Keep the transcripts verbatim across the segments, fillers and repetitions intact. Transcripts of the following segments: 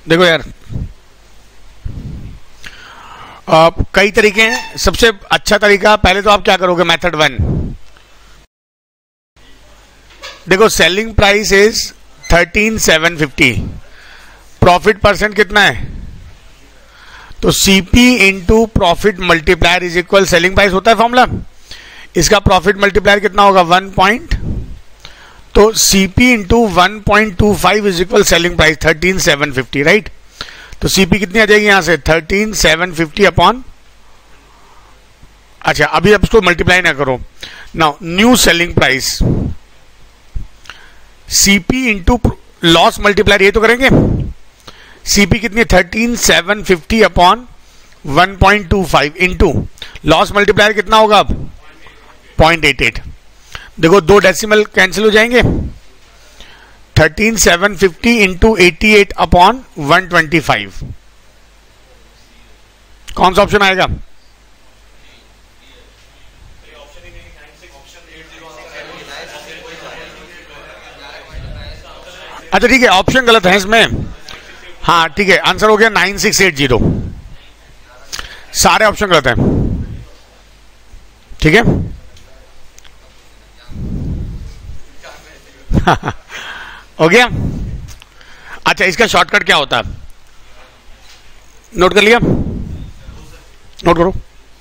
देखो यार, आ, कई तरीके हैं। सबसे अच्छा तरीका, पहले तो आप क्या करोगे, मेथड वन। देखो selling price is thirteen seven fifty, profit percent कितना है, तो CP into profit multiplier is equal selling price होता है फॉर्मूला। इसका प्रॉफिट मल्टीप्लायर कितना होगा, वन पॉइंट, तो CP into one point two five is equal selling price thirteen seven fifty, right. तो सीपी कितनी आ जाएगी यहां से, थर्टीन सेवन फिफ्टी अपॉन, अच्छा अभी अब इसको मल्टीप्लाई ना करो। Now new selling price, CP into loss multiplier, ये तो करेंगे। सीपी कितनी है, thirteen seven fifty upon one point two five into loss multiplier कितना होगा अब, पॉइंट एट एट। देखो दो डेसिमल कैंसिल हो जाएंगे, thirteen seven fifty into eighty eight upon one twenty five, कौन सा ऑप्शन आएगा, अच्छा ठीक है, ऑप्शन गलत है इसमें, हाँ ठीक है, आंसर हो गया नाइन सिक्स एट जीरो, सारे ऑप्शन गलत हैं, ठीक है। हो गया। अच्छा इसका शॉर्टकट क्या होता है, नोट कर लिया, नोट करो।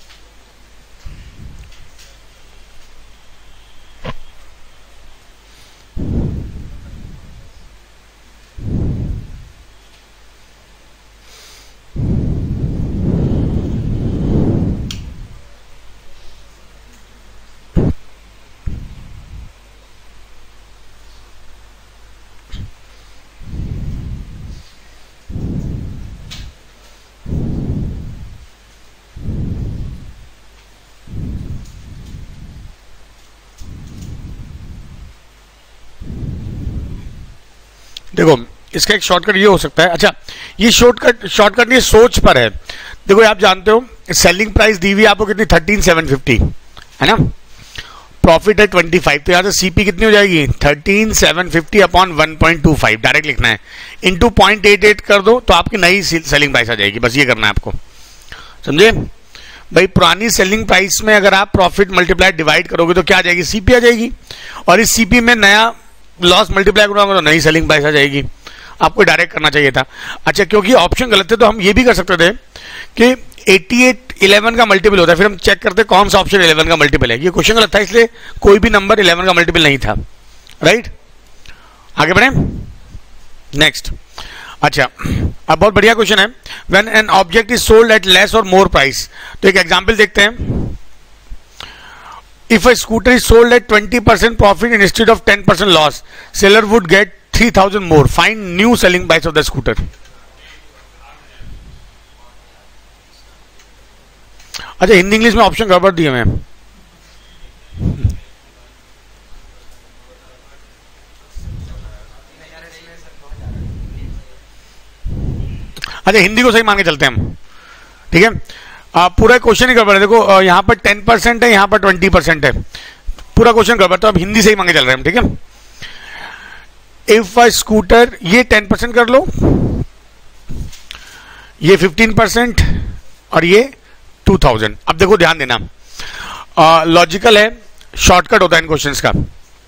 देखो इसका एक शॉर्टकट ये हो सकता है, अच्छा ये शॉर्टकट शॉर्टकट नहीं, सोच पर है। देखो आप जानते हो सेलिंग प्राइस दी हुई आपको कितनी, थर्टीन सेवन फिफ्टी है ना, प्रॉफिट है ट्वेंटी फाइव, तो यहां से सीपी कितनी हो जाएगी, thirteen seven fifty upon one point two five, direct लिखना है, इंटू पॉइंट एट एट कर दो तो आपकी नई सेलिंग प्राइस आ जाएगी, बस ये करना है आपको, समझे भाई। पुरानी सेलिंग प्राइस में अगर आप प्रॉफिट मल्टीप्लाई डिवाइड करोगे तो क्या आ जाएगी, सीपी आ जाएगी, और इस सीपी में नया लॉस मल्टीप्लाई करूंगा तो नई सेलिंग प्राइस आ जाएगी। आपको डायरेक्ट करना चाहिए था। अच्छा क्योंकि ऑप्शन गलत थे तो हम ये भी कर सकते थे कि एटी एट इलेवन का मल्टीपल होता है, फिर हम चेक करते कौन सा ऑप्शन इलेवन का मल्टीपल है। ये क्वेश्चन गलत था, इसलिए कोई भी नंबर इलेवन का मल्टीपल नहीं था, राइट। आगे बढ़े नेक्स्ट। अच्छा अब बहुत बढ़िया क्वेश्चन है, when an object is sold at less और मोर प्राइस, तो एक एग्जांपल देखते हैं। If a scooter is sold at twenty percent profit instead of ten percent loss, seller would get three thousand more. Find new selling price of the scooter. अच्छा Hindi English में option गड़बड़ दिए मैं, अच्छा हिंदी को सही मान के चलते हैं हम, ठीक है। आ, पूरा क्वेश्चन ही गड़बड़ है। देखो यहाँ पर टेन परसेंट है, यहाँ पर ट्वेंटी परसेंट है, पूरा क्वेश्चन गड़बड़, तो अब हिंदी से ही मांगे चल रहे हैं, ठीक है। इफ अ स्कूटर, ये टेन परसेंट कर लो, ये फिफ्टीन परसेंट और ये टू थाउजेंड। अब देखो ध्यान देना, लॉजिकल है, शॉर्टकट होता है इन क्वेश्चंस का।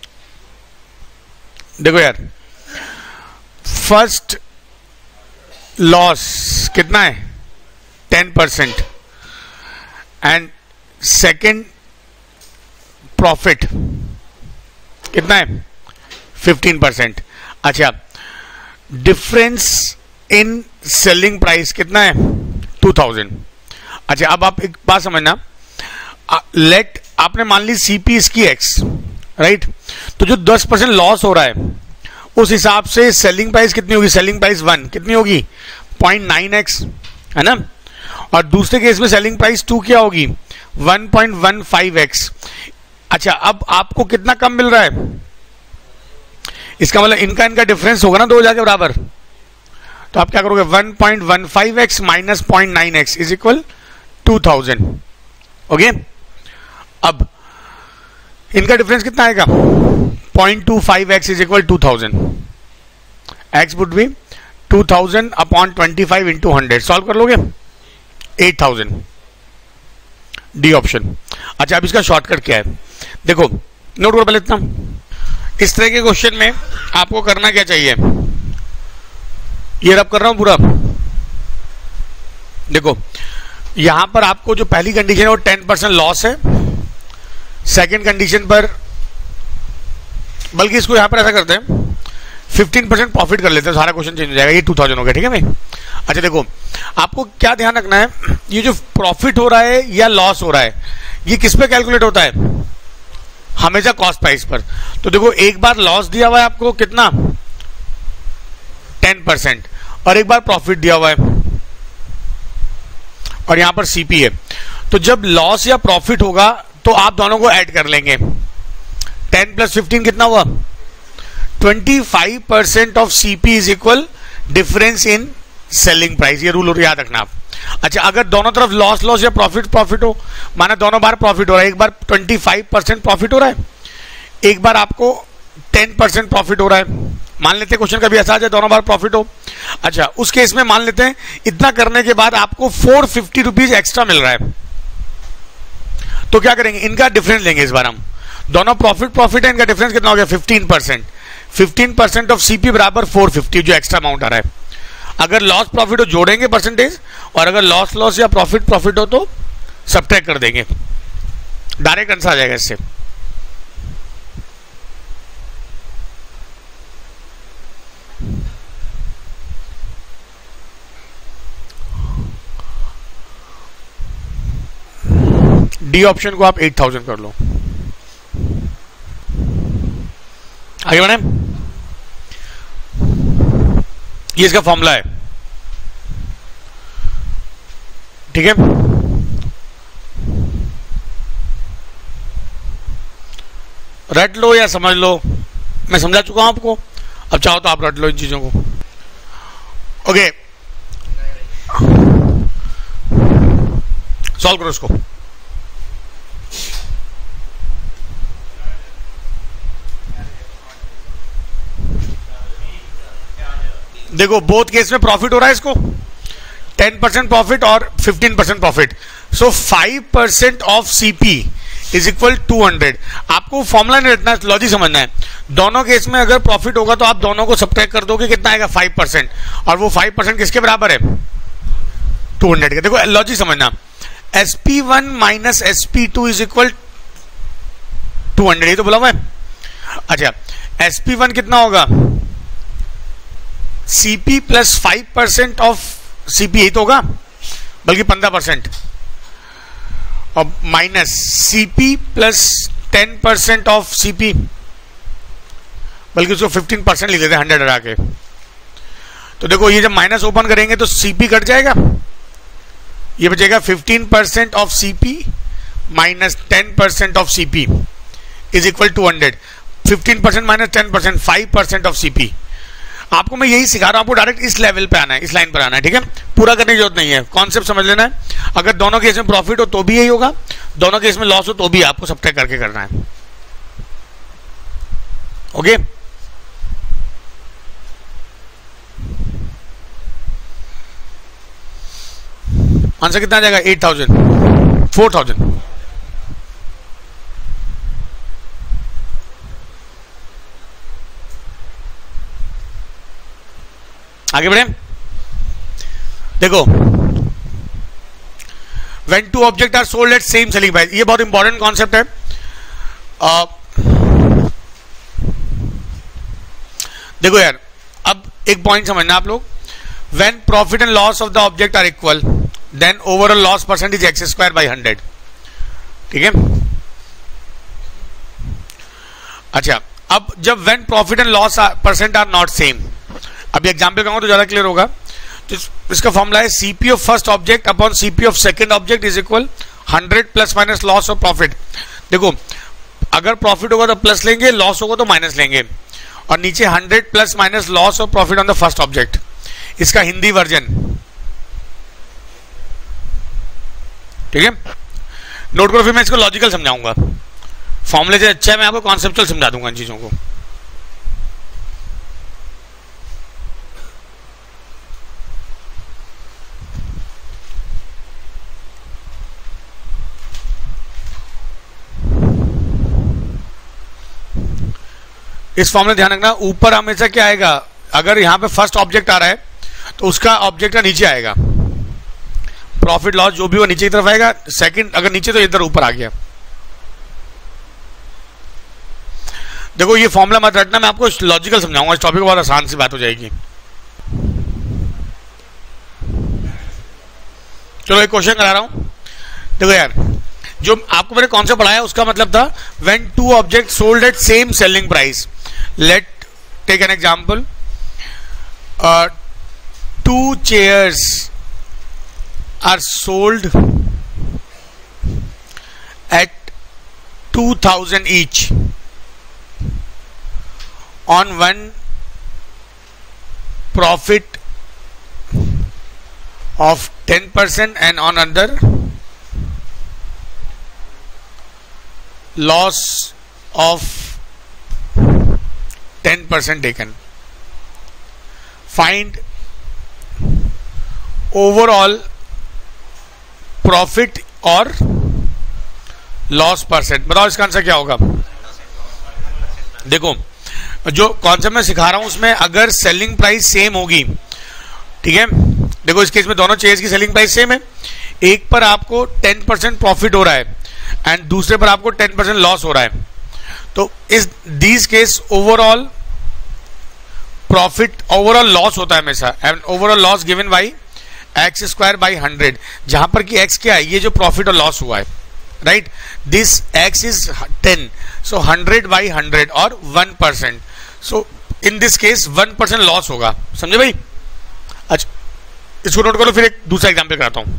देखो यार, फर्स्ट लॉस कितना है, ten percent, and second profit कितना है, फिफ्टीन परसेंट। अच्छा डिफरेंस इन सेलिंग प्राइस कितना है, टू थाउजेंड। अच्छा अब आप एक बात समझना, लेट आपने मान ली सीपी इसकी एक्स, राइट, तो जो दस परसेंट लॉस हो रहा है उस हिसाब से सेलिंग प्राइस कितनी होगी, सेलिंग प्राइस वन कितनी होगी, पॉइंट नाइन एक्स, है ना। और दूसरे केस में सेलिंग प्राइस टू क्या होगी, one point one five X. अच्छा अब आपको कितना कम मिल रहा है, इसका मतलब इनका इनका डिफरेंस होगा ना दो जाके बराबर, तो आप क्या करोगे, one point one five x minus point nine X is equal to thousand. Okay अब इनका डिफरेंस कितना आएगा, point two five X is equal to thousand, X would be two thousand upon twenty five into hundred, solve कर लोगे eight thousand, D option. अच्छा अब इसका shortcut क्या है, देखो नोट करो पहले इतना, इस तरह के क्वेश्चन में आपको करना क्या चाहिए, ये रब कर रहा हूं पूरा, देखो यहां पर आपको जो पहली कंडीशन है वो टेन परसेंट लॉस है, सेकंड कंडीशन पर, बल्कि इसको यहां पर ऐसा करते हैं फिफ्टीन परसेंट प्रॉफिट कर लेते हैं, सारा क्वेश्चन चेंज हो जाएगा, ये टू थाउजेंड हो गया, ठीक है भाई। अच्छा देखो आपको क्या ध्यान रखना है, ये जो प्रॉफिट हो रहा है या लॉस हो रहा है ये किस पे कैलकुलेट होता है, हमेशा कॉस्ट प्राइस पर। तो देखो एक बार लॉस दिया हुआ है आपको कितना टेन परसेंट, और एक बार प्रॉफिट दिया हुआ है, और यहां पर सीपी है, तो जब लॉस या प्रॉफिट होगा तो आप दोनों को ऐड कर लेंगे, टेन प्लस फिफ्टीन कितना हुआ, twenty five percent of CP is equal difference in selling price, ये रूल याद रखना आप। अच्छा अगर दोनों तरफ लॉस लॉस या प्रॉफिट प्रॉफिट हो, माना दोनों बार प्रॉफिट हो रहा है, एक बार ट्वेंटी फाइव परसेंट प्रॉफिट हो रहा है, एक बार आपको टेन परसेंट प्रॉफिट हो रहा है, मान लेते हैं क्वेश्चन कभी ऐसा आ जाए दोनों बार प्रॉफिट हो। अच्छा उस केस में मान लेते हैं इतना करने के बाद आपको फोर फिफ्टी रुपीज एक्स्ट्रा मिल रहा है, तो क्या करेंगे, इनका डिफरेंस लेंगे इस बार हम, दोनों प्रॉफिट प्रॉफिट है, इनका डिफरेंस कितना हो गया fifteen percent, fifteen percent of CP बराबर फोर फिफ्टी जो एक्स्ट्रा अमाउंट आ रहा है। अगर लॉस प्रॉफिट हो जोड़ेंगे परसेंटेज, और अगर लॉस लॉस या प्रॉफिट प्रॉफिट हो तो सब्ट्रैक्ट कर देंगे, डायरेक्ट आंसर आ जाएगा इससे। डी ऑप्शन को आप एट थाउजेंड कर लो, आगे बढ़े, ये इसका फॉर्मूला है, ठीक है। रट लो या समझ लो, मैं समझा चुका हूं आपको, अब चाहो तो आप रट लो इन चीजों को, ओके सॉल्व करो इसको। देखो बोथ केस में प्रॉफिट हो रहा है इसको, टेन परसेंट प्रॉफिट और fifteen percent profit, so five percent of CP is equal to hundred. आपको फॉर्मूला नहीं रखना, लॉजिक समझना है, दोनों केस में अगर प्रॉफिट होगा तो आप दोनों को सब्ट्रैक्ट कर दोगे, कितना आएगा फाइव परसेंट, और वो फाइव परसेंट किसके बराबर है टू हंड्रेड के। देखो लॉजिक समझना, S P one minus S P two is equal to hundred, ये तो बोला हुआ है। अच्छा एस पी वन कितना होगा, CP plus five percent of CP, यही तो होगा, बल्कि पंद्रह परसेंट, और minus CP plus ten percent of CP, बल्कि उसको फिफ्टीन परसेंट लिख लेते हैं हंड्रेड हटा के। तो देखो ये जब माइनस ओपन करेंगे तो सीपी कट जाएगा, ये बचेगा fifteen percent of CP minus ten percent of CP is equal to hundred, fifteen percent minus ten percent five percent of CP. आपको मैं यही सिखा रहा हूं, आपको डायरेक्ट इस लेवल पे आना है, इस लाइन पर आना है, ठीक है, पूरा करने की जरूरत नहीं है, कॉन्सेप्ट समझ लेना है। अगर दोनों केस में प्रॉफिट हो तो भी यही होगा, दोनों केस में लॉस हो तो भी आपको सब्ट्रैक्ट करके करना है, ओके। आंसर कितना आ जाएगा, एट थाउजेंड, फोर थाउजेंड। आगे बढ़े, देखो when two objects are sold at same selling price, ये बहुत इंपॉर्टेंट कॉन्सेप्ट है। आ, देखो यार अब एक पॉइंट समझना आप लोग, when profit and loss of the object are equal then overall loss percentage x square by hundred, ठीक है। अच्छा अब जब when profit and loss percent are not same, अभी एग्जाम्पल कहूंगा तो ज्यादा क्लियर होगा, तो इसका फॉर्मूला है CP of first object upon CP of second object is equal hundred plus minus loss of profit. देखो अगर प्रॉफिट होगा तो प्लस लेंगे, लॉस होगा तो माइनस लेंगे, और नीचे hundred plus minus loss of profit on the first object, इसका हिंदी वर्जन, ठीक है। नोट करो, फिर मैं इसको लॉजिकल समझाऊंगा, फॉर्मूले से अच्छा है मैं आपको कॉन्सेप्चुअल समझा दूंगा इन चीजों को। इस फॉर्मूले ध्यान रखना, ऊपर हमेशा क्या आएगा, अगर यहां पे फर्स्ट ऑब्जेक्ट आ रहा है तो उसका ऑब्जेक्ट का नीचे आएगा, प्रॉफिट लॉस जो भी वो नीचे की तरफ आएगा, सेकंड अगर नीचे तो इधर ऊपर आ गया। देखो ये फॉर्मूला मत रटना, मैं आपको लॉजिकल समझाऊंगा, इस टॉपिक को बहुत आसान सी बात हो जाएगी। चलो एक क्वेश्चन करा रहा हूं, देखो यार, जो आपको मैंने कॉन्सेप्ट पढ़ाया उसका मतलब था when two object sold at same selling price, let take an example, two chairs are sold at two thousand each on one profit of ten percent and on other loss of ten percent taken. Find overall profit or loss percent. बताओ इसका answer क्या होगा। देखो जो concept मैं सिखा रहा हूं उसमें अगर सेलिंग प्राइस सेम होगी, ठीक है, देखो इस केस में दोनों चेयर्स की सेलिंग प्राइस सेम है, एक पर आपको टेन परसेंट प्रॉफिट हो रहा है एंड दूसरे पर आपको टेन परसेंट लॉस हो रहा है, तो इस these case overall profit overall loss होता है हमेशा, and overall loss given by x square by hundred, जहां पर कि एक्स क्या है, ये जो प्रॉफिट और लॉस हुआ है, right, this x is ten, so hundred by hundred और one percent, so in this case one percent loss होगा, समझे भाई। अच्छा इसको नोट करो, फिर एक दूसरा एग्जाम्पल कराता हूं।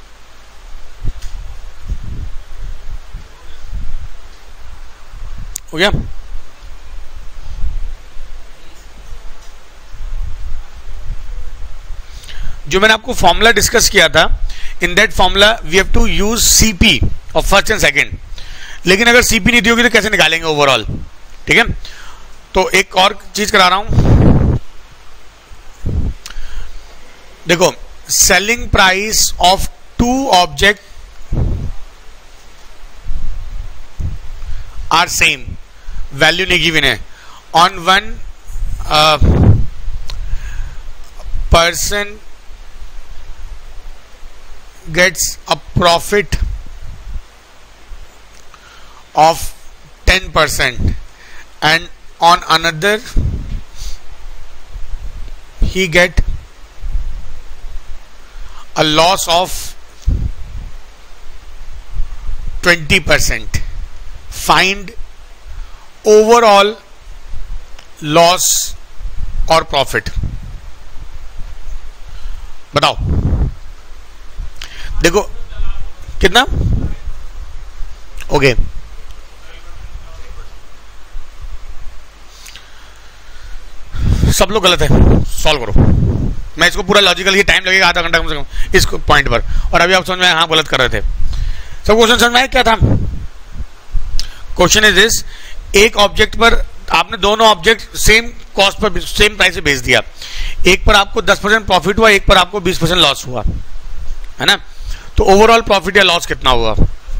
हो गया, जो मैंने आपको फॉर्मूला डिस्कस किया था, in that formula we have to use CP of first and second, लेकिन अगर सीपी नहीं दी होगी तो कैसे निकालेंगे ओवरऑल, ठीक है। तो एक और चीज करा रहा हूं, देखो selling price of two object are same, value नहीं गिवन है, on one person gets a profit of ten percent and on another he get a loss of twenty percent. Find overall loss और profit, बताओ। देखो कितना, okay, सब लोग गलत है, सॉल्व करो। मैं इसको पूरा लॉजिकल, ये टाइम लगेगा आधा घंटा कम से कम इस पॉइंट पर, और अभी आप समझ में हाँ गलत कर रहे थे। सब क्वेश्चन समझ में आया क्या था। क्वेश्चन इज दिस, एक ऑब्जेक्ट पर आपने दोनों ऑब्जेक्ट सेम कॉस्ट पर सेम प्राइस से बेच दिया, एक पर आपको दस परसेंट प्रॉफिट हुआ, एक पर आपको बीस परसेंट लॉस हुआ, है ना, तो ओवरऑल प्रॉफिट या लॉस कितना हुआ।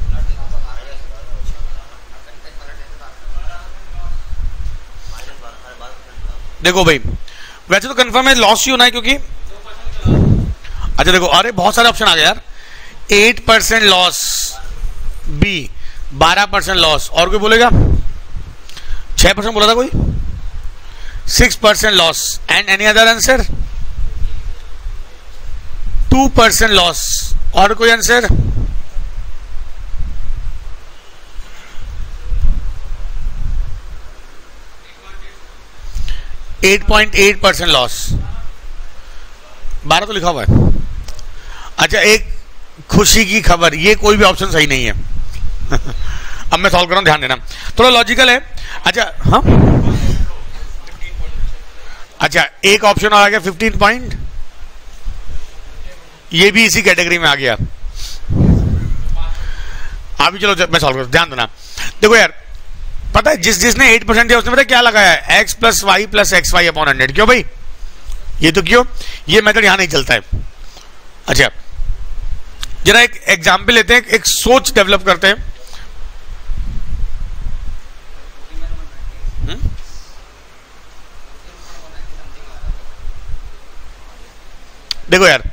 देखो भाई वैसे तो कंफर्म है लॉस ही होना है, क्योंकि अच्छा देखो, अरे बहुत सारे ऑप्शन आ गए यार, एट परसेंट लॉस, बी बारह परसेंट लॉस, और कोई बोलेगा छह परसेंट बोला था कोई, six percent loss, and any other answer, two percent loss, और कोई answer, eight point eight percent loss, बारह तो लिखा हुआ है। अच्छा एक खुशी की खबर, ये कोई भी ऑप्शन सही नहीं है। अब मैं सॉल्व कर रहा हूं, ध्यान देना, थोड़ा लॉजिकल है। अच्छा हाँ, अच्छा एक ऑप्शन आ गया फिफ्टीन पॉइंट, ये भी इसी कैटेगरी में आ गया। अभी चलो मैं सॉल्व कर, ध्यान देना। देखो यार पता है जिस जिसने एट परसेंट दिया उसने पता क्या लगाया है, x plus Y plus x Y upon hundred. क्यों भाई, ये तो क्यों, ये मेथड यहां नहीं चलता है। अच्छा जरा एक एग्जाम्पल लेते हैं, एक सोच डेवलप करते हैं। देखो यार,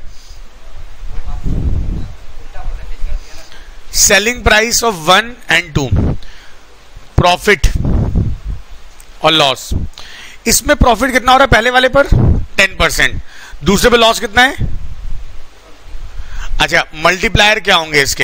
selling price of one and two, profit और लॉस। इसमें प्रॉफिट कितना हो रहा है पहले वाले पर टेन परसेंट, दूसरे पे लॉस कितना है? अच्छा, मल्टीप्लायर क्या होंगे इसके?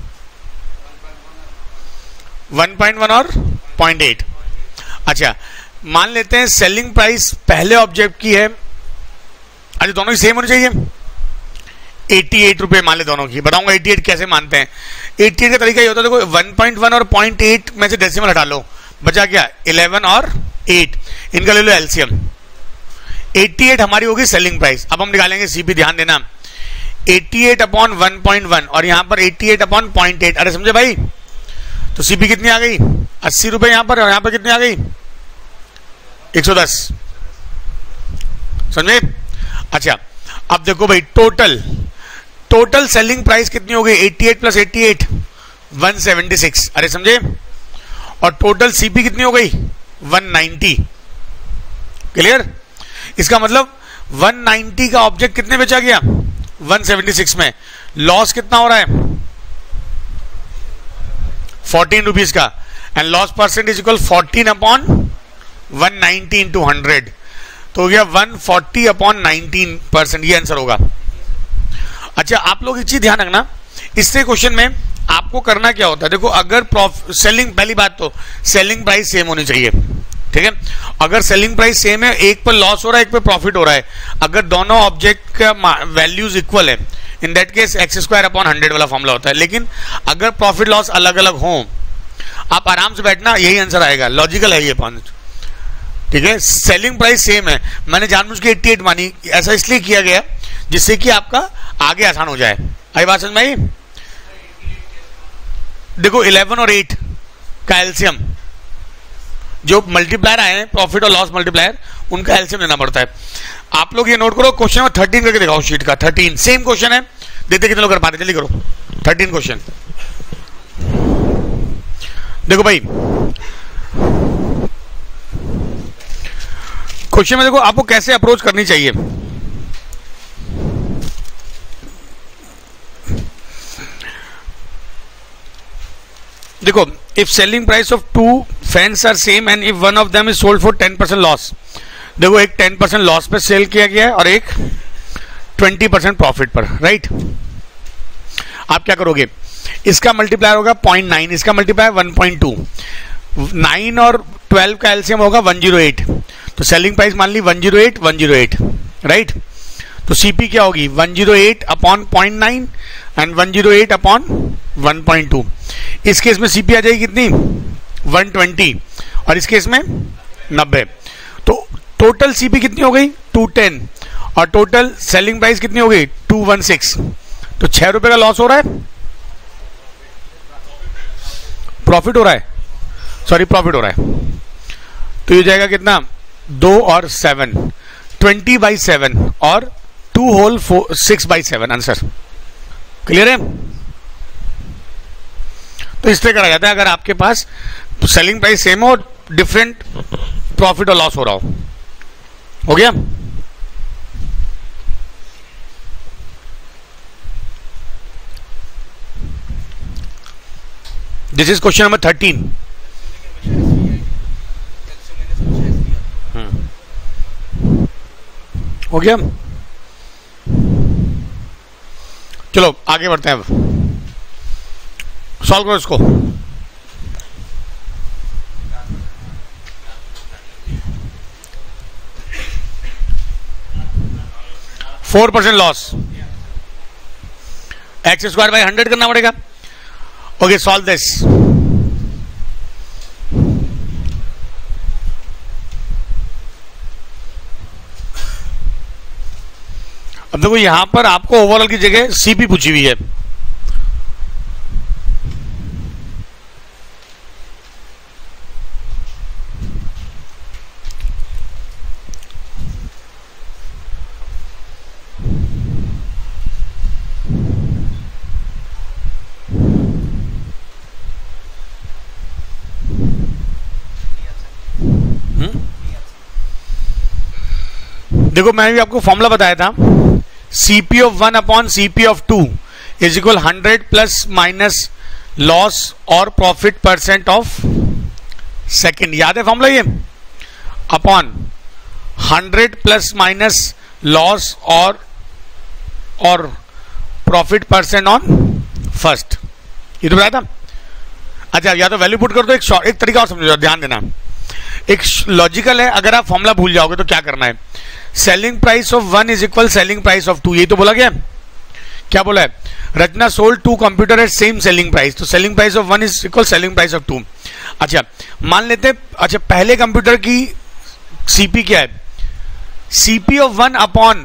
वन पॉइंट वन और पॉइंट एट। अच्छा, मान लेते हैं सेलिंग प्राइस पहले ऑब्जेक्ट की है, अच्छा दोनों की सेम होनी चाहिए, अठासी रुपए मान ले दोनों की। बताऊंगा अठासी कैसे मानते हैं। अठासी का तरीका ये होता है, देखो वन पॉइंट वन और पॉइंट एट में से डेसिमल हटा लो, बचा क्या? इलेवन और एट, इनका ले लो एलसीएम। अठासी हमारी होगी सेलिंग प्राइस। अब हम निकालेंगे सीपी, ध्यान देना, अठासी अपॉन वन पॉइंट वन और यहां पर अठासी अपॉन पॉइंट एट। अरे समझे भाई? तो सीपी कितनी आ गई? अस्सी रुपए यहां पर, और यहां पर कितनी आ गई? एक सौ दस। समझे? अच्छा, अब देखो भाई, टोटल टोटल सेलिंग प्राइस कितनी हो गई? अठासी प्लस अठासी, एक सौ छिहत्तर। अरे समझे? और टोटल सीपी कितनी हो गई? एक सौ नब्बे। क्लियर? इसका मतलब एक सौ नब्बे का ऑब्जेक्ट कितने बेचा गया? एक सौ छिहत्तर में। लॉस कितना हो रहा है? फोर्टीन रुपीज का। And loss percentage equal fourteen upon one ninety into hundred, तो हो गया one forty upon nineteen percent. ये आंसर होगा। अच्छा, आप लोग एक चीज ध्यान रखना, इससे क्वेश्चन में आपको करना क्या होता है, देखो अगर सेलिंग, पहली बात तो सेलिंग प्राइस सेम होनी चाहिए, ठीक है। अगर सेलिंग प्राइस सेम है, एक पर लॉस हो रहा है, एक पर प्रॉफिट हो रहा है, अगर दोनों ऑब्जेक्ट का वैल्यूज इक्वल है, in that case x square upon hundred वाला फॉर्मूला होता है। लेकिन अगर प्रॉफिट लॉस अलग अलग हो, आप आराम से बैठना, यही आंसर आएगा। लॉजिकल है ये पॉइंट, ठीक है। सेलिंग प्राइस सेम है, मैंने जानबूझ के अठासी मानी, ऐसा इसलिए किया गया जिससे कि आपका आगे आसान हो जाए। आई बात समझ में आई? देखो इलेवन और एट का एलसीएम, जो मल्टीप्लायर आए हैं प्रॉफिट और लॉस मल्टीप्लायर, उनका एलसीएम लेना पड़ता है। आप लोग ये नोट करो, क्वेश्चन नंबर थर्टीन करके दिखाओ शीट का। थर्टीन सेम क्वेश्चन है, देखते कितने लोग कर पाते, जल्दी करो। थर्टीन क्वेश्चन देखो भाई, क्वेश्चन में देखो आपको कैसे अप्रोच करनी चाहिए। देखो, if selling price of two fans are same and if one of them is sold for ten percent loss. देखो, एक टेन परसेंट लॉस पे सेल किया गया है और एक ट्वेंटी परसेंट प्रॉफिट पर, राइट। आप क्या करोगे, इसका मल्टीप्लायर होगा पॉइंट नाइन, इसका multiplier one point two, nine और ट्वेल्व का एलसीएम होगा वन जीरो एट, तो सेलिंग प्राइस मान ली one zero eight one zero eight, right. तो सीपी क्या होगी? One zero eight upon point nine and one zero eight upon one point two. इस केस में सीपी आ जाएगी कितनी? वन ट्वेंटी, और इस केस में नब्बे। तो टोटल सीपी कितनी हो गई? टू टेन, और टोटल सेलिंग प्राइस कितनी हो गई? Two one six. तो छह रुपए का लॉस हो रहा है, प्रॉफिट हो रहा है, सॉरी प्रॉफिट हो रहा है। तो ये जाएगा कितना? दो और सेवन, ट्वेंटी बाई सेवन और two whole four, six by seven answer. Clear है? तो इस तरह करा जाता है अगर आपके पास सेलिंग प्राइस सेम हो और डिफरेंट प्रॉफिट और लॉस हो रहा हो। हो गया? This is question number thirteen. हो गया? चलो आगे बढ़ते हैं, अब सॉल्व करो इसको। Four percent loss, x square by hundred करना पड़ेगा। Okay, solve this. अब देखो यहां पर आपको ओवरऑल की जगह सीपी पूछी हुई है। देखो मैंने भी आपको फॉर्मूला बताया था, CP of one upon CP of two is equal hundred plus minus loss और प्रॉफिट परसेंट ऑफ सेकेंड, याद है फॉर्मूला ये, upon hundred plus minus loss और और प्रॉफिट परसेंट ऑन फर्स्ट, ये तो बताया था। अच्छा, या तो वैल्यू पुट कर दो, एक शॉर्ट एक तरीका और समझो, ध्यान देना, एक लॉजिकल है। अगर आप फॉर्मूला भूल जाओगे तो क्या करना है, selling price of one is equal selling price of two, ये तो बोला गया, क्या बोला है, Rachna sold to computer at same selling price, तो selling price of one is equal selling price of two. अच्छा मान लेते हैं, अच्छा पहले कंप्यूटर की सीपी क्या है, CP of one upon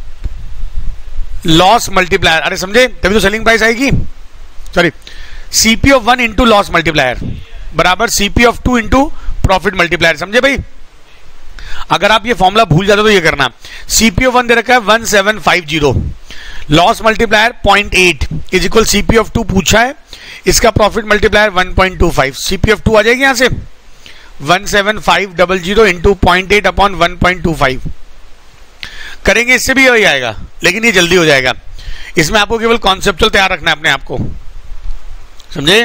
loss multiplier, अरे समझे, तभी तो सेलिंग प्राइस आएगी, sorry CP of one into loss multiplier बराबर CP of two into profit multiplier, समझे भाई। अगर आप ये फॉर्मूला भूल जाते हो तो ये करना, सीपी ऑफ वन दे रखा है one seven five zero, loss multiplier point eight is equal CP of two पूछा है, इसका profit multiplier one point two five, CP of two आ जाएगी यहां से one seven five double zero into point eight upon one point two five, करेंगे इससे भी यही आएगा, लेकिन ये जल्दी हो जाएगा, इसमें आपको केवल कॉन्सेप्चुअल तैयार रखना है अपने आप को, समझे।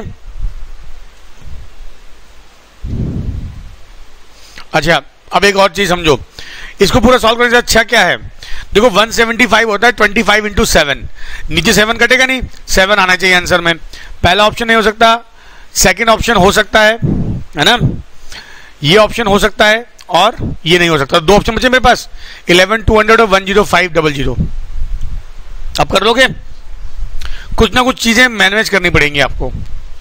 अच्छा अब एक और चीज समझो, इसको पूरा सॉल्व करने से अच्छा क्या है, देखो वन सेवेंटी फाइव होता है ट्वेंटी फाइव इंटू सेवन, नीचे सेवन कटेगा नहीं, सेवन आना चाहिए आंसर में, पहला ऑप्शन नहीं हो सकता, सेकंड ऑप्शन हो सकता है है ना, ये ऑप्शन हो सकता है और ये नहीं हो सकता, दो ऑप्शन बचे मेरे पास, इलेवन टू हंड्रेड और one zero five double zero. अब कर लोगे, कुछ ना कुछ चीजें मैनेज करनी पड़ेंगी आपको।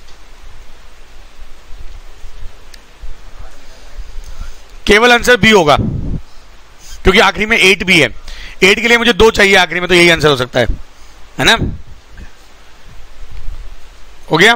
केवल आंसर बी होगा क्योंकि आखिरी में एट भी है, एट के लिए मुझे दो चाहिए आखिरी में, तो यही आंसर हो सकता है, है ना, हो गया।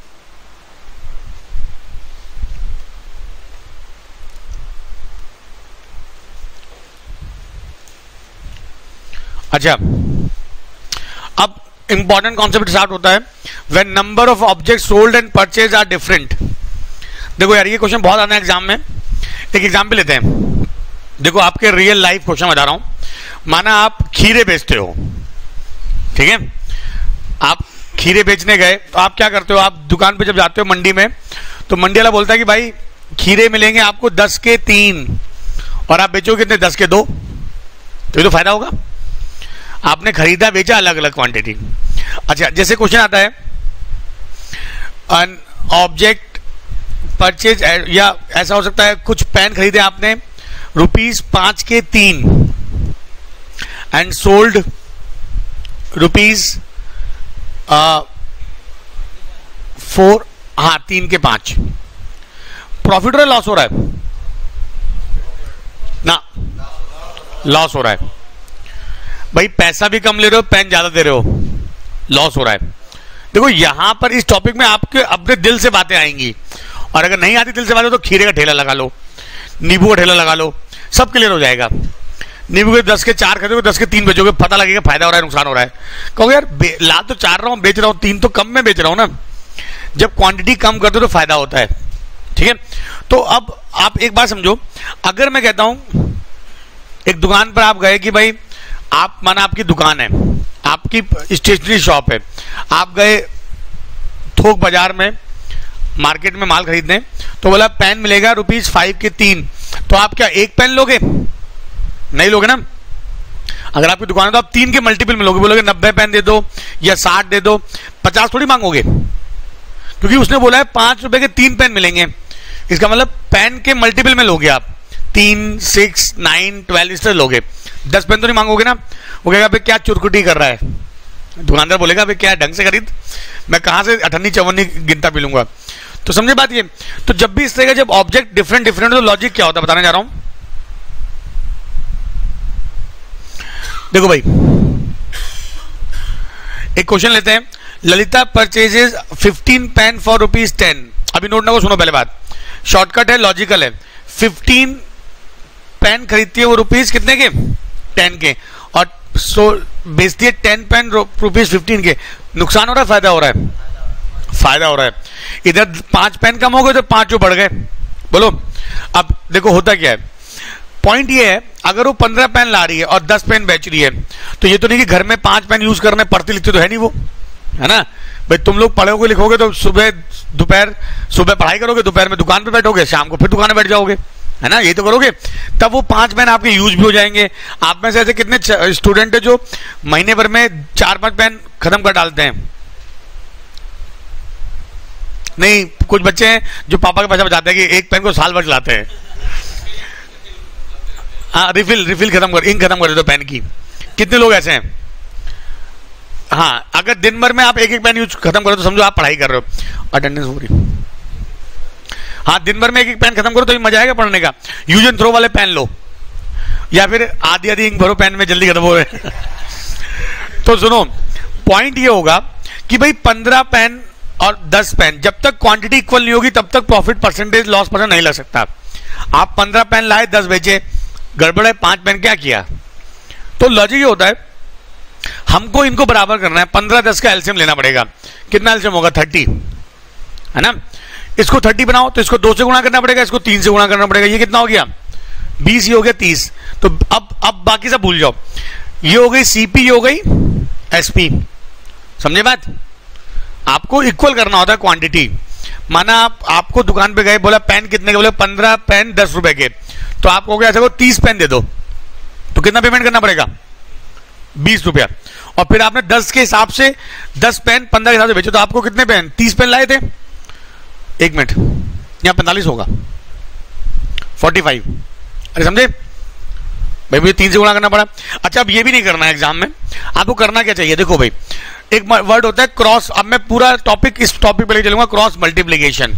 अच्छा अब इंपॉर्टेंट कॉन्सेप्ट स्टार्ट होता है, when number of object sold and purchase are different. देखो यार ये क्वेश्चन बहुत आना है एग्जाम में, एक एग्जाम्पल लेते हैं, देखो आपके रियल लाइफ क्वेश्चन बता रहा हूं, माना आप खीरे बेचते हो, ठीक है, आप खीरे बेचने गए, तो आप क्या करते हो, आप दुकान पे जब जाते हो मंडी में, तो मंडी वाला बोलता है कि भाई खीरे मिलेंगे आपको दस के तीन, और आप बेचोगे कितने, दस के दो, तो ये तो फायदा होगा, आपने खरीदा बेचा अलग अलग क्वांटिटी। अच्छा जैसे क्वेश्चन आता है, एन ऑब्जेक्ट परचेज, या ऐसा हो सकता है कुछ पेन खरीदे आपने रुपीज पांच के तीन एंड सोल्ड रुपीज फोर, हाँ तीन के पांच, प्रॉफिट हो रहा है लॉस हो रहा है ना, लॉस हो रहा है भाई, पैसा भी कम ले रहे हो, पेन ज्यादा दे रहे हो, लॉस हो रहा है। देखो यहां पर इस टॉपिक में आपके अपने दिल से बातें आएंगी, और अगर नहीं आती दिल से बातें तो खीरे का ठेला लगा लो, नींबू का ठेला लगा लो, सब क्लियर हो जाएगा। नींबू के दस के चार खरीदोगे, दस के तीन बेचोगे, पता लगेगा फायदा हो रहा है नुकसान हो रहा है, कहोगे यार ला तो चार रहा हूं, बेच रहा हूं तीन, तो कम में बेच रहा हूं ना, जब क्वांटिटी कम करते हो तो फायदा होता है, ठीक है। तो अब आप एक बात समझो, अगर मैं कहता हूं एक दुकान पर आप गए कि भाई आप, माना आपकी दुकान है, आपकी स्टेशनरी शॉप है, आप गए थोक बाजार में मार्केट में माल खरीदने, तो बोला पेन मिलेगा रुपीज फाइव के तीन, तो आप क्या एक पेन लोगे, नहीं लोगे ना, अगर आपकी दुकान है तो आप तीन के मल्टीपल में लोगे, बोलोगे नब्बे पेन दे दो या साठ दे दो, पचास थोड़ी मांगोगे, क्योंकि उसने बोला है पांच रुपए के तीन पेन मिलेंगे, इसका मतलब पेन के मल्टीपल में लोगे आप, तीन सिक्स नाइन ट्वेल्व इस तरह लोगे, दस पेन तो नहीं मांगोगे ना, वो कहेगा भाई क्या चुरकुटी कर रहा है, दुकानदार बोलेगा भाई क्या ढंग से खरीद, मैं कहां से अठन्नी चवन्नी गिनता पी लूंगा। तो समझे बात ये, तो जब भी इस तरह का जब ऑब्जेक्ट डिफरेंट डिफरेंट तो लॉजिक क्या होता है बताने जा रहा हूं। देखो भाई एक क्वेश्चन लेते हैं, Lalita purchases fifteen pen for rupees ten, अभी नोट ना को सुनो, पहले बात शॉर्टकट है, लॉजिकल है, फिफ्टीन पेन खरीदती है वो रुपीज कितने के, टेन के, और सो बेचती है टेन पेन रुपीज फिफ्टीन के, नुकसान हो रहा है फायदा हो रहा है, फायदा हो रहा है, इधर पांच पेन कम हो गए तो पांच जो बढ़ गए, बोलो। अब देखो होता क्या है, पॉइंट ये है, अगर वो पंद्रह पेन ला रही है और दस पेन बेच रही है, तो ये तो नहीं कि घर में पांच पेन यूज करने, पढ़ती लिखती तो है नहीं वो, है ना भाई। तुम लोग पढ़ोगे लिखोगे तो सुबह दोपहर सुबह पढ़ाई करोगे, दोपहर में दुकान पे बैठोगे, शाम को फिर दुकान में बैठ जाओगे, है ना, ये तो करोगे। तब वो पांच पेन आपके यूज भी हो जाएंगे। आप में से ऐसे कितने स्टूडेंट है जो महीने भर में चार पांच पेन खत्म कर डालते हैं? नहीं, कुछ बच्चे हैं जो पापा के पैसा बचाते हैं कि एक पेन को साल भर चलाते हैं। हाँ, रिफिल रिफिल खत्म कर, इंक खत्म कर देते पेन की। कितने लोग ऐसे हैं? हाँ, अगर दिन भर में आप एक एक पेन यूज खत्म करो तो समझो आप पढ़ाई कर रहे हो। अटेंडेंस हो रही। हाँ, दिन भर में एक एक पेन खत्म करो तो मजा आएगा पढ़ने का। यूज एंड थ्रो वाले पेन लो, या फिर आधी आधी इंक भरो पेन में, जल्दी खत्म हो रहे। तो सुनो, पॉइंट ये होगा कि भाई पंद्रह पेन और दस पेन, जब तक क्वांटिटी इक्वल नहीं होगी तब तक प्रॉफिट परसेंटेज लॉस परसेंट नहीं लग सकता। आप पंद्रह पेन लाए, दस बेचे, गड़बड़ है, पांच पेन क्या किया? तो लॉजिक ये होता है, हमको इनको बराबर करना है। पंद्रह दस का एलसीएम लेना पड़ेगा। कितना एलसीएम होगा? थर्टी, है ना। इसको थर्टी बनाओ तो इसको दो से गुणा करना पड़ेगा, इसको तीन से गुणा करना पड़ेगा। ये कितना हो गया? बीस। ये हो गया तीस। तो अब अब बाकी सब भूल जाओ। ये हो गई सीपी, ये हो गई एसपी। समझे बात? आपको इक्वल करना होता है क्वांटिटी। माना आप आपको दुकान पे गए, बोला पेन कितने के? बोले पंद्रह पेन दस रुपए के। तो आपको क्या ऐसा तीस पेन दे दो, तो कितना पेमेंट करना पड़ेगा? बीस रुपया। और फिर आपने दस के हिसाब से दस पेन पंद्रह के हिसाब से बेचो, तो आपको कितने पेन? तीस पेन लाए थे। एक मिनट, यहां पैंतालीस होगा, फोर्टी फाइव। अरे समझे भाई, मुझे तीन से गुणा करना पड़ा। अच्छा, अब ये भी नहीं करना है एग्जाम में। आपको करना क्या चाहिए? देखो भाई, एक वर्ड होता है क्रॉस। अब मैं पूरा टॉपिक इस टॉपिक पे लेके चलूंगा, क्रॉस मल्टीप्लीकेशन।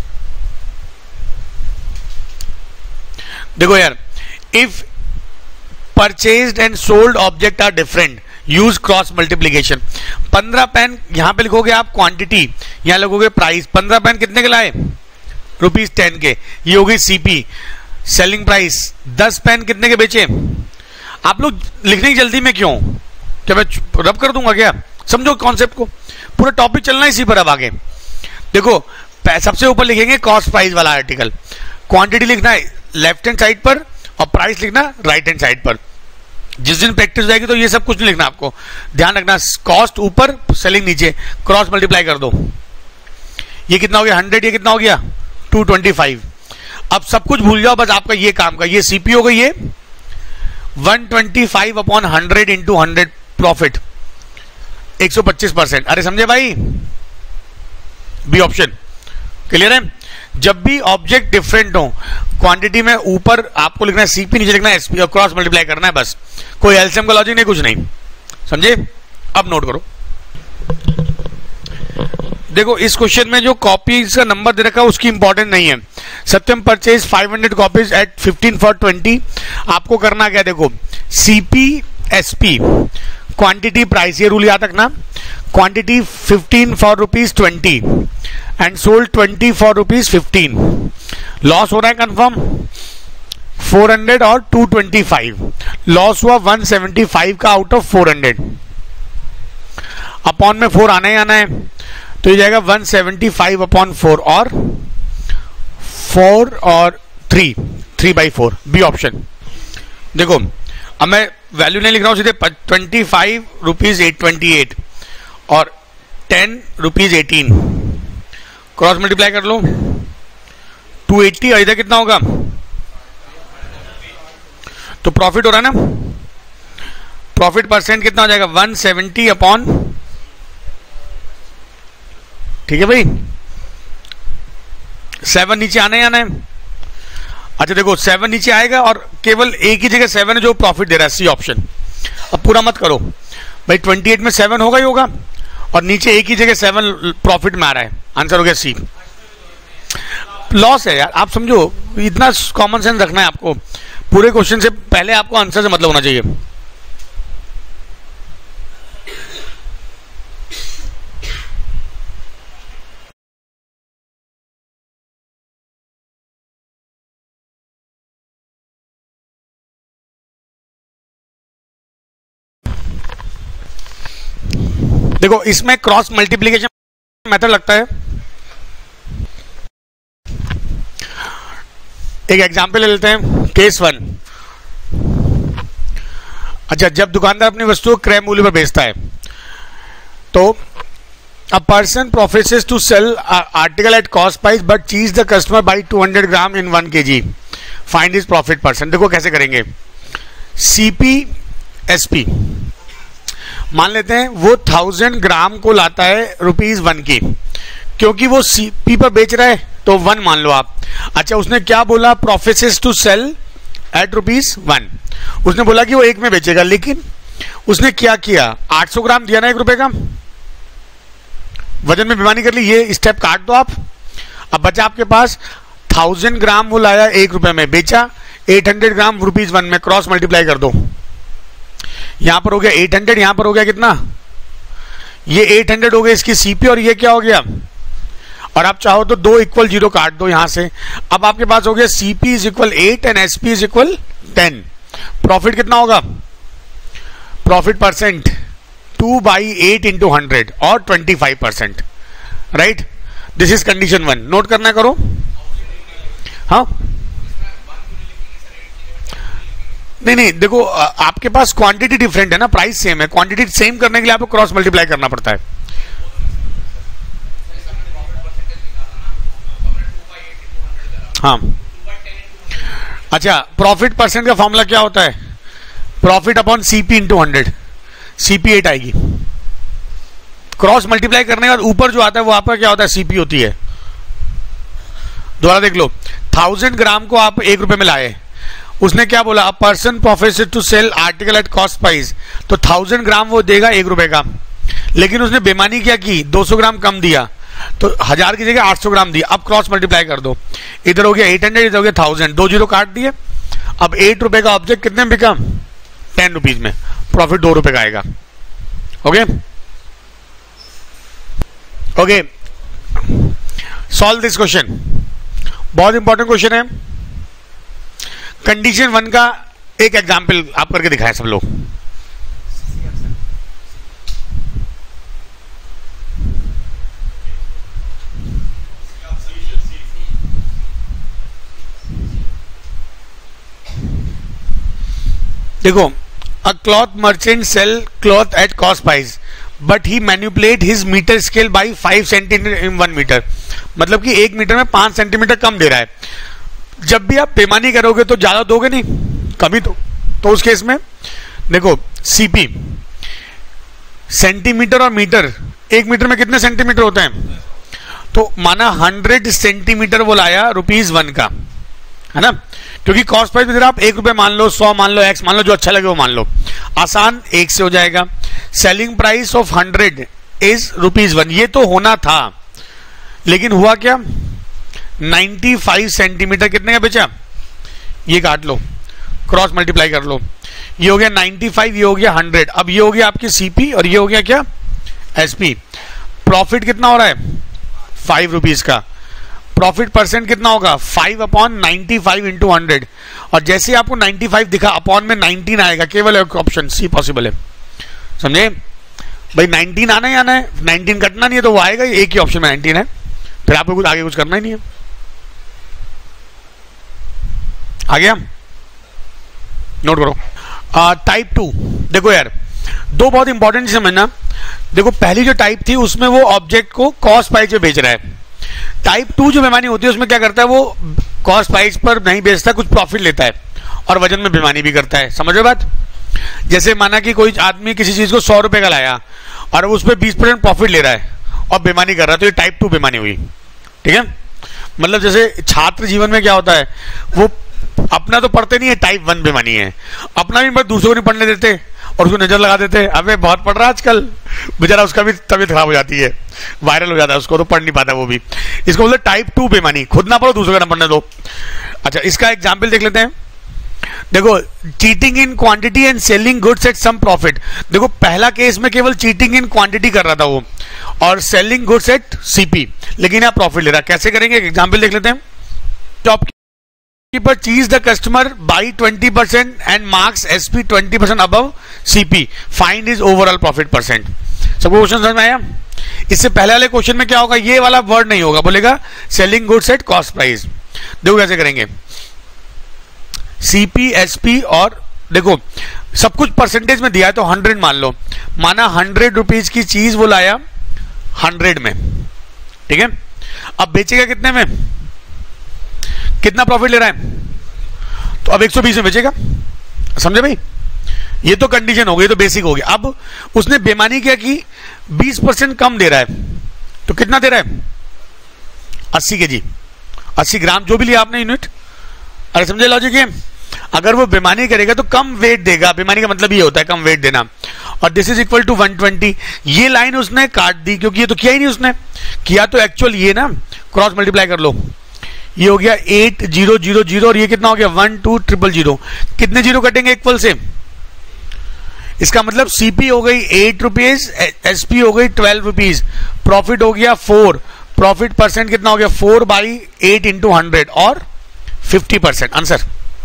देखो यार, if purchased and sold object are different, use cross multiplication. पंद्रह पेन यहां पे लिखोगे आप क्वांटिटी, यहां लिखोगे प्राइस। पंद्रह पेन कितने के लाए? रुपीज टेन के। ये हो गई सीपी, सेलिंग प्राइस। दस पेन कितने के बेचे? आप लोग लिखने की जल्दी में क्यों? क्या मैं रब कर दूंगा क्या? समझो कॉन्सेप्ट को, पूरा टॉपिक चलना इसी पर। अब आगे देखो, सबसे ऊपर लिखेंगे कॉस्ट प्राइस वाला आर्टिकल, क्वांटिटी लिखना है लेफ्ट हैंड साइड पर और प्राइस लिखना राइट हैंड साइड पर। जिस दिन प्रैक्टिस हो जाएगी तो ये सब कुछ नहीं लिखना, आपको ध्यान रखना। कॉस्ट ऊपर, सेलिंग नीचे, क्रॉस मल्टीप्लाई कर दो। ये कितना हो गया? हंड्रेड। ये कितना हो गया? Two twenty five. अब सब कुछ भूल जाओ, बस आपका ये काम का। ये सीपी हो गई, ये one twenty five upon hundred into hundred, profit एक सौ पच्चीस परसेंट। अरे समझे भाई? बी ऑप्शन क्लियर है? जब भी ऑब्जेक्ट डिफरेंट हो, क्वांटिटी में ऊपर आपको लिखना है सीपी, नीचे लिखना है एसपी और क्रॉस मल्टीप्लाई करना है बस। कोई एलसीएम का लॉजिक नहीं, कुछ नहीं। समझे? अब नोट करो। देखो, इस क्वेश्चन में जो कॉपीज का नंबर दे रखा है उसकी इंपॉर्टेंट नहीं है। Satyam purchase five hundred copies at fifteen for twenty. आपको करना क्या? देखो, सीपी एसपी, क्वांटिटी प्राइस, ये रूल याद रखना। Quantity fifteen for rupees twenty and sold twenty for rupees fifteen. Loss हो रहा है कंफर्म फोर हंड्रेड और टू ट्वेंटी फाइव। लॉस हुआ वन सेवेंटी फाइव का out of four hundred. Upon में फोर आना ही आना है, तो ये जाएगा one seventy five upon four और फोर और three, three by four. B option. देखो, अब मैं वैल्यू नहीं लिख रहा हूं, सीधे twenty five rupees at twenty eight और ten rupees eighteen. Cross multiply कर लो, टू एट्टी। और इधर कितना होगा? तो प्रॉफिट हो रहा है ना, प्रॉफिट परसेंट कितना हो जाएगा? वन सेवेंटी अपॉन, ठीक है भाई, सेवन नीचे आना ही आना है। अच्छा देखो, सेवन नीचे आएगा और केवल एक ही जगह सेवन है जो प्रॉफिट दे रहा है, सी ऑप्शन। अब पूरा मत करो भाई, ट्वेंटी एट में सेवन होगा ही होगा और नीचे एक ही जगह सेवन प्रॉफिट में आ रहा है, आंसर हो गया सी। लॉस है यार, आप समझो, इतना कॉमन सेंस रखना है आपको। पूरे क्वेश्चन से पहले आपको आंसर से मतलब होना चाहिए। देखो, इसमें क्रॉस मल्टीप्लिकेशन मेथड लगता है। एक एग्जांपल ले लेते हैं, केस वन। अच्छा, जब दुकानदार अपनी वस्तु को क्रय मूल्य पर बेचता है तो a person professes to sell a article at cost price but cheats the customer by two hundred gram in one kg. Find his profit percent. देखो कैसे करेंगे. सीपी एसपी मान लेते हैं वो थाउजेंड ग्राम को लाता है रुपीज वन की, क्योंकि वो सीपी पर बेच रहा है तो वन मान लो आप. अच्छा, उसने क्या बोला, professes to sell at rupees one. उसने बोला कि वो एक में बेचेगा, लेकिन उसने क्या किया, आठ सौ ग्राम दिया ना एक रुपए का, वजन में बेईमानी कर ली. ये स्टेप काट दो आप. अब बचा आपके पास थाउजेंड ग्राम वो लाया एक रुपए में, बेचा eight hundred gram rupees one में, क्रॉस मल्टीप्लाई कर दो. यहां पर हो गया एट हंड्रेड, यहां पर हो गया कितना, ये एट हंड्रेड हो गया इसकी सीपी, और ये क्या हो गया, और आप चाहो तो दो इक्वल जीरो काट दो यहां से. अब आपके पास हो गया CP is equal eight and SP is equal ten. Profit कितना होगा, profit percent two by eight into hundred और twenty five percent. Right, this is condition one. Note करना करो. हाँ नहीं नहीं, देखो आपके पास क्वांटिटी डिफरेंट है ना, प्राइस सेम है. क्वांटिटी सेम करने के लिए आपको क्रॉस मल्टीप्लाई करना पड़ता है. हाँ, अच्छा, प्रॉफिट परसेंट का फॉर्मूला क्या होता है, profit upon CP into hundred. CP eight आएगी. क्रॉस मल्टीप्लाई करने के बाद ऊपर जो आता है वो आपका क्या होता है, सीपी होती है. दोबारा देख लो, थाउजेंड ग्राम को आप एक रुपए में लाए, उसने क्या बोला, a person professes to sell article at cost price, तो थाउजेंड ग्राम वो देगा एक रुपए का, लेकिन उसने बेईमानी क्या की, दो सौ ग्राम कम दिया, तो हजार की जगह आठ सौ ग्राम दिया. अब क्रॉस मल्टीप्लाई कर दो, इधर हो गया एट हंड्रेड, इधर हो गया थाउजेंड, दो जीरो काट दिए. अब एट रुपए का ऑब्जेक्ट कितने में बिका, टेन रुपीज में. प्रॉफिट दो रुपए का आएगा. Okay okay, solve this question. बहुत इंपॉर्टेंट क्वेश्चन है. कंडीशन वन का एक एग्जाम्पल आप करके दिखाएं सब लोग. देखो, a cloth merchant sell cloth at cost price but he manipulate his meter scale by five centimetre in one meter. मतलब कि एक मीटर में पांच सेंटीमीटर कम दे रहा है. जब भी आप बेईमानी करोगे तो ज्यादा दोगे नहीं, कमी तो, तो उस केस में देखो सीपी सेंटीमीटर और मीटर, एक मीटर में कितने सेंटीमीटर होते हैं, तो माना हंड्रेड सेंटीमीटर वो लाया रुपीज वन का, है ना, क्योंकि कॉस्ट प्राइस में आप एक रुपए मान लो, सौ मान लो, एक्स मान लो, जो अच्छा लगे वो मान लो. आसान, एक से हो जाएगा. Selling price of hundred is rupees one, ये तो होना था, लेकिन हुआ क्या, नाइन्टी फाइव सेंटीमीटर कितने का बेचा, ये काट लो, क्रॉस मल्टीप्लाई कर लो. ये हो गया नाइन्टी फाइव, ये हो गया हंड्रेड. अब ये हो गया आपकी सीपी और ये हो गया क्या, एसपी. प्रॉफिट कितना हो रहा है, फाइव रुपीज का. प्रॉफिट परसेंट कितना होगा, five upon ninety five into hundred. और जैसे आपको नाइन्टी फाइव दिखा, अपॉन में नाइनटीन आएगा. केवल एक ऑप्शन सी पॉसिबल है. समझे भाई, नाइनटीन आना ही आना है, नाइनटीन कटना नहीं है तो वो आएगा. एक ही ऑप्शन में नाइनटीन है, फिर आपको कुछ आगे कुछ करना ही नहीं है. आ गया, नोट करो. टाइप टू, देखो यार दो बहुत इंपॉर्टेंट समझना. देखो, पहली जो टाइप थी उसमें वो ऑब्जेक्ट को कॉस्ट प्राइस पे बेच रहा है. टाइप टू जो बेईमानी होती है उसमें क्या करता है, वो कॉस्ट प्राइस पर नहीं बेचता, कुछ प्रॉफिट लेता है और वजन में बेईमानी भी करता है. समझ रहे बात. जैसे माना कि कोई आदमी किसी चीज को सौ रुपए का लाया और उस पर बीस परसेंट प्रॉफिट ले रहा है और बेईमानी कर रहा है, तो ये टाइप टू बेईमानी हुई. ठीक है, मतलब जैसे छात्र जीवन में क्या होता है, वो अपना तो पढ़ते नहीं है, टाइप वन बेईमानी है. अपना भी दूसरों को नहीं पढ़ने देते और उसको नजर लगा देते, अबे बहुत पढ़ रहा है आजकल, बेचारा उसका भी तबीयत खराब हो जाती है, वायरल हो जाता है उसको, तो पढ़ नहीं पाता वो भी. इसको बोलते टाइप टू बेईमानी, खुद ना पढ़ो दूसरों का ना पढ़ने दो. अच्छा, इसका एग्जाम्पल देख लेते हैं. देखो, cheating in quantity and selling goods at some profit. देखो, पहला केस में केवल चीटिंग इन क्वांटिटी कर रहा था वो, और सेलिंग गुड्स एट सीपी, लेकिन यहाँ प्रॉफिट ले रहा. कैसे करेंगे, एग्जाम्पल देख लेते हैं. शॉपकीपर चीज the customer by twenty percent and marks SP twenty percent above CP, find is overall profit percent. सबको क्वेश्चन समझ में आया. इससे पहले वाले क्वेश्चन में क्या होगा, ये वाला वर्ड नहीं होगा, बोलेगा selling goods at cost price. देखो कैसे करेंगे, सीपी एसपी, और देखो सब कुछ परसेंटेज में दिया है तो हंड्रेड मान लो, माना हंड्रेड रुपीज की चीज वो लाया हंड्रेड में, ठीक है। अब बेचेगा कितने में, कितना प्रॉफिट ले रहा है, तो अब एक सौ बीस में बेचेगा, समझे भाई। ये तो कंडीशन हो गई, तो बेसिक हो गया। अब उसने बेईमानी क्या की, बीस परसेंट कम दे रहा है, तो कितना दे रहा है, अस्सी के जी, अस्सी ग्राम, जो भी लिया आपने यूनिट। अरे समझे लॉजिक है। अगर वो बेईमानी करेगा तो कम वेट देगा, बेईमानी का मतलब ये होता है कम वेट देना। और this is equal to one twenty, ये लाइन उसने काट दी क्योंकि ये तो किया ही नहीं उसने, किया तो एक्चुअल ये ना, क्रॉस मल्टीप्लाई कर लो, ये हो गया एट जीरो जीरो जीरो और ये कितना हो गया वन टू ट्रिपल जीरो, कितने जीरो कटेंगे इक्वल से, इसका मतलब सीपी हो गई एट रुपीज, एसपी हो गई ट्वेल्व रुपीज, प्रॉफिट हो गया फोर, प्रॉफिट परसेंट कितना हो गया four by eight into hundred और फिफ्टी परसेंट आंसर।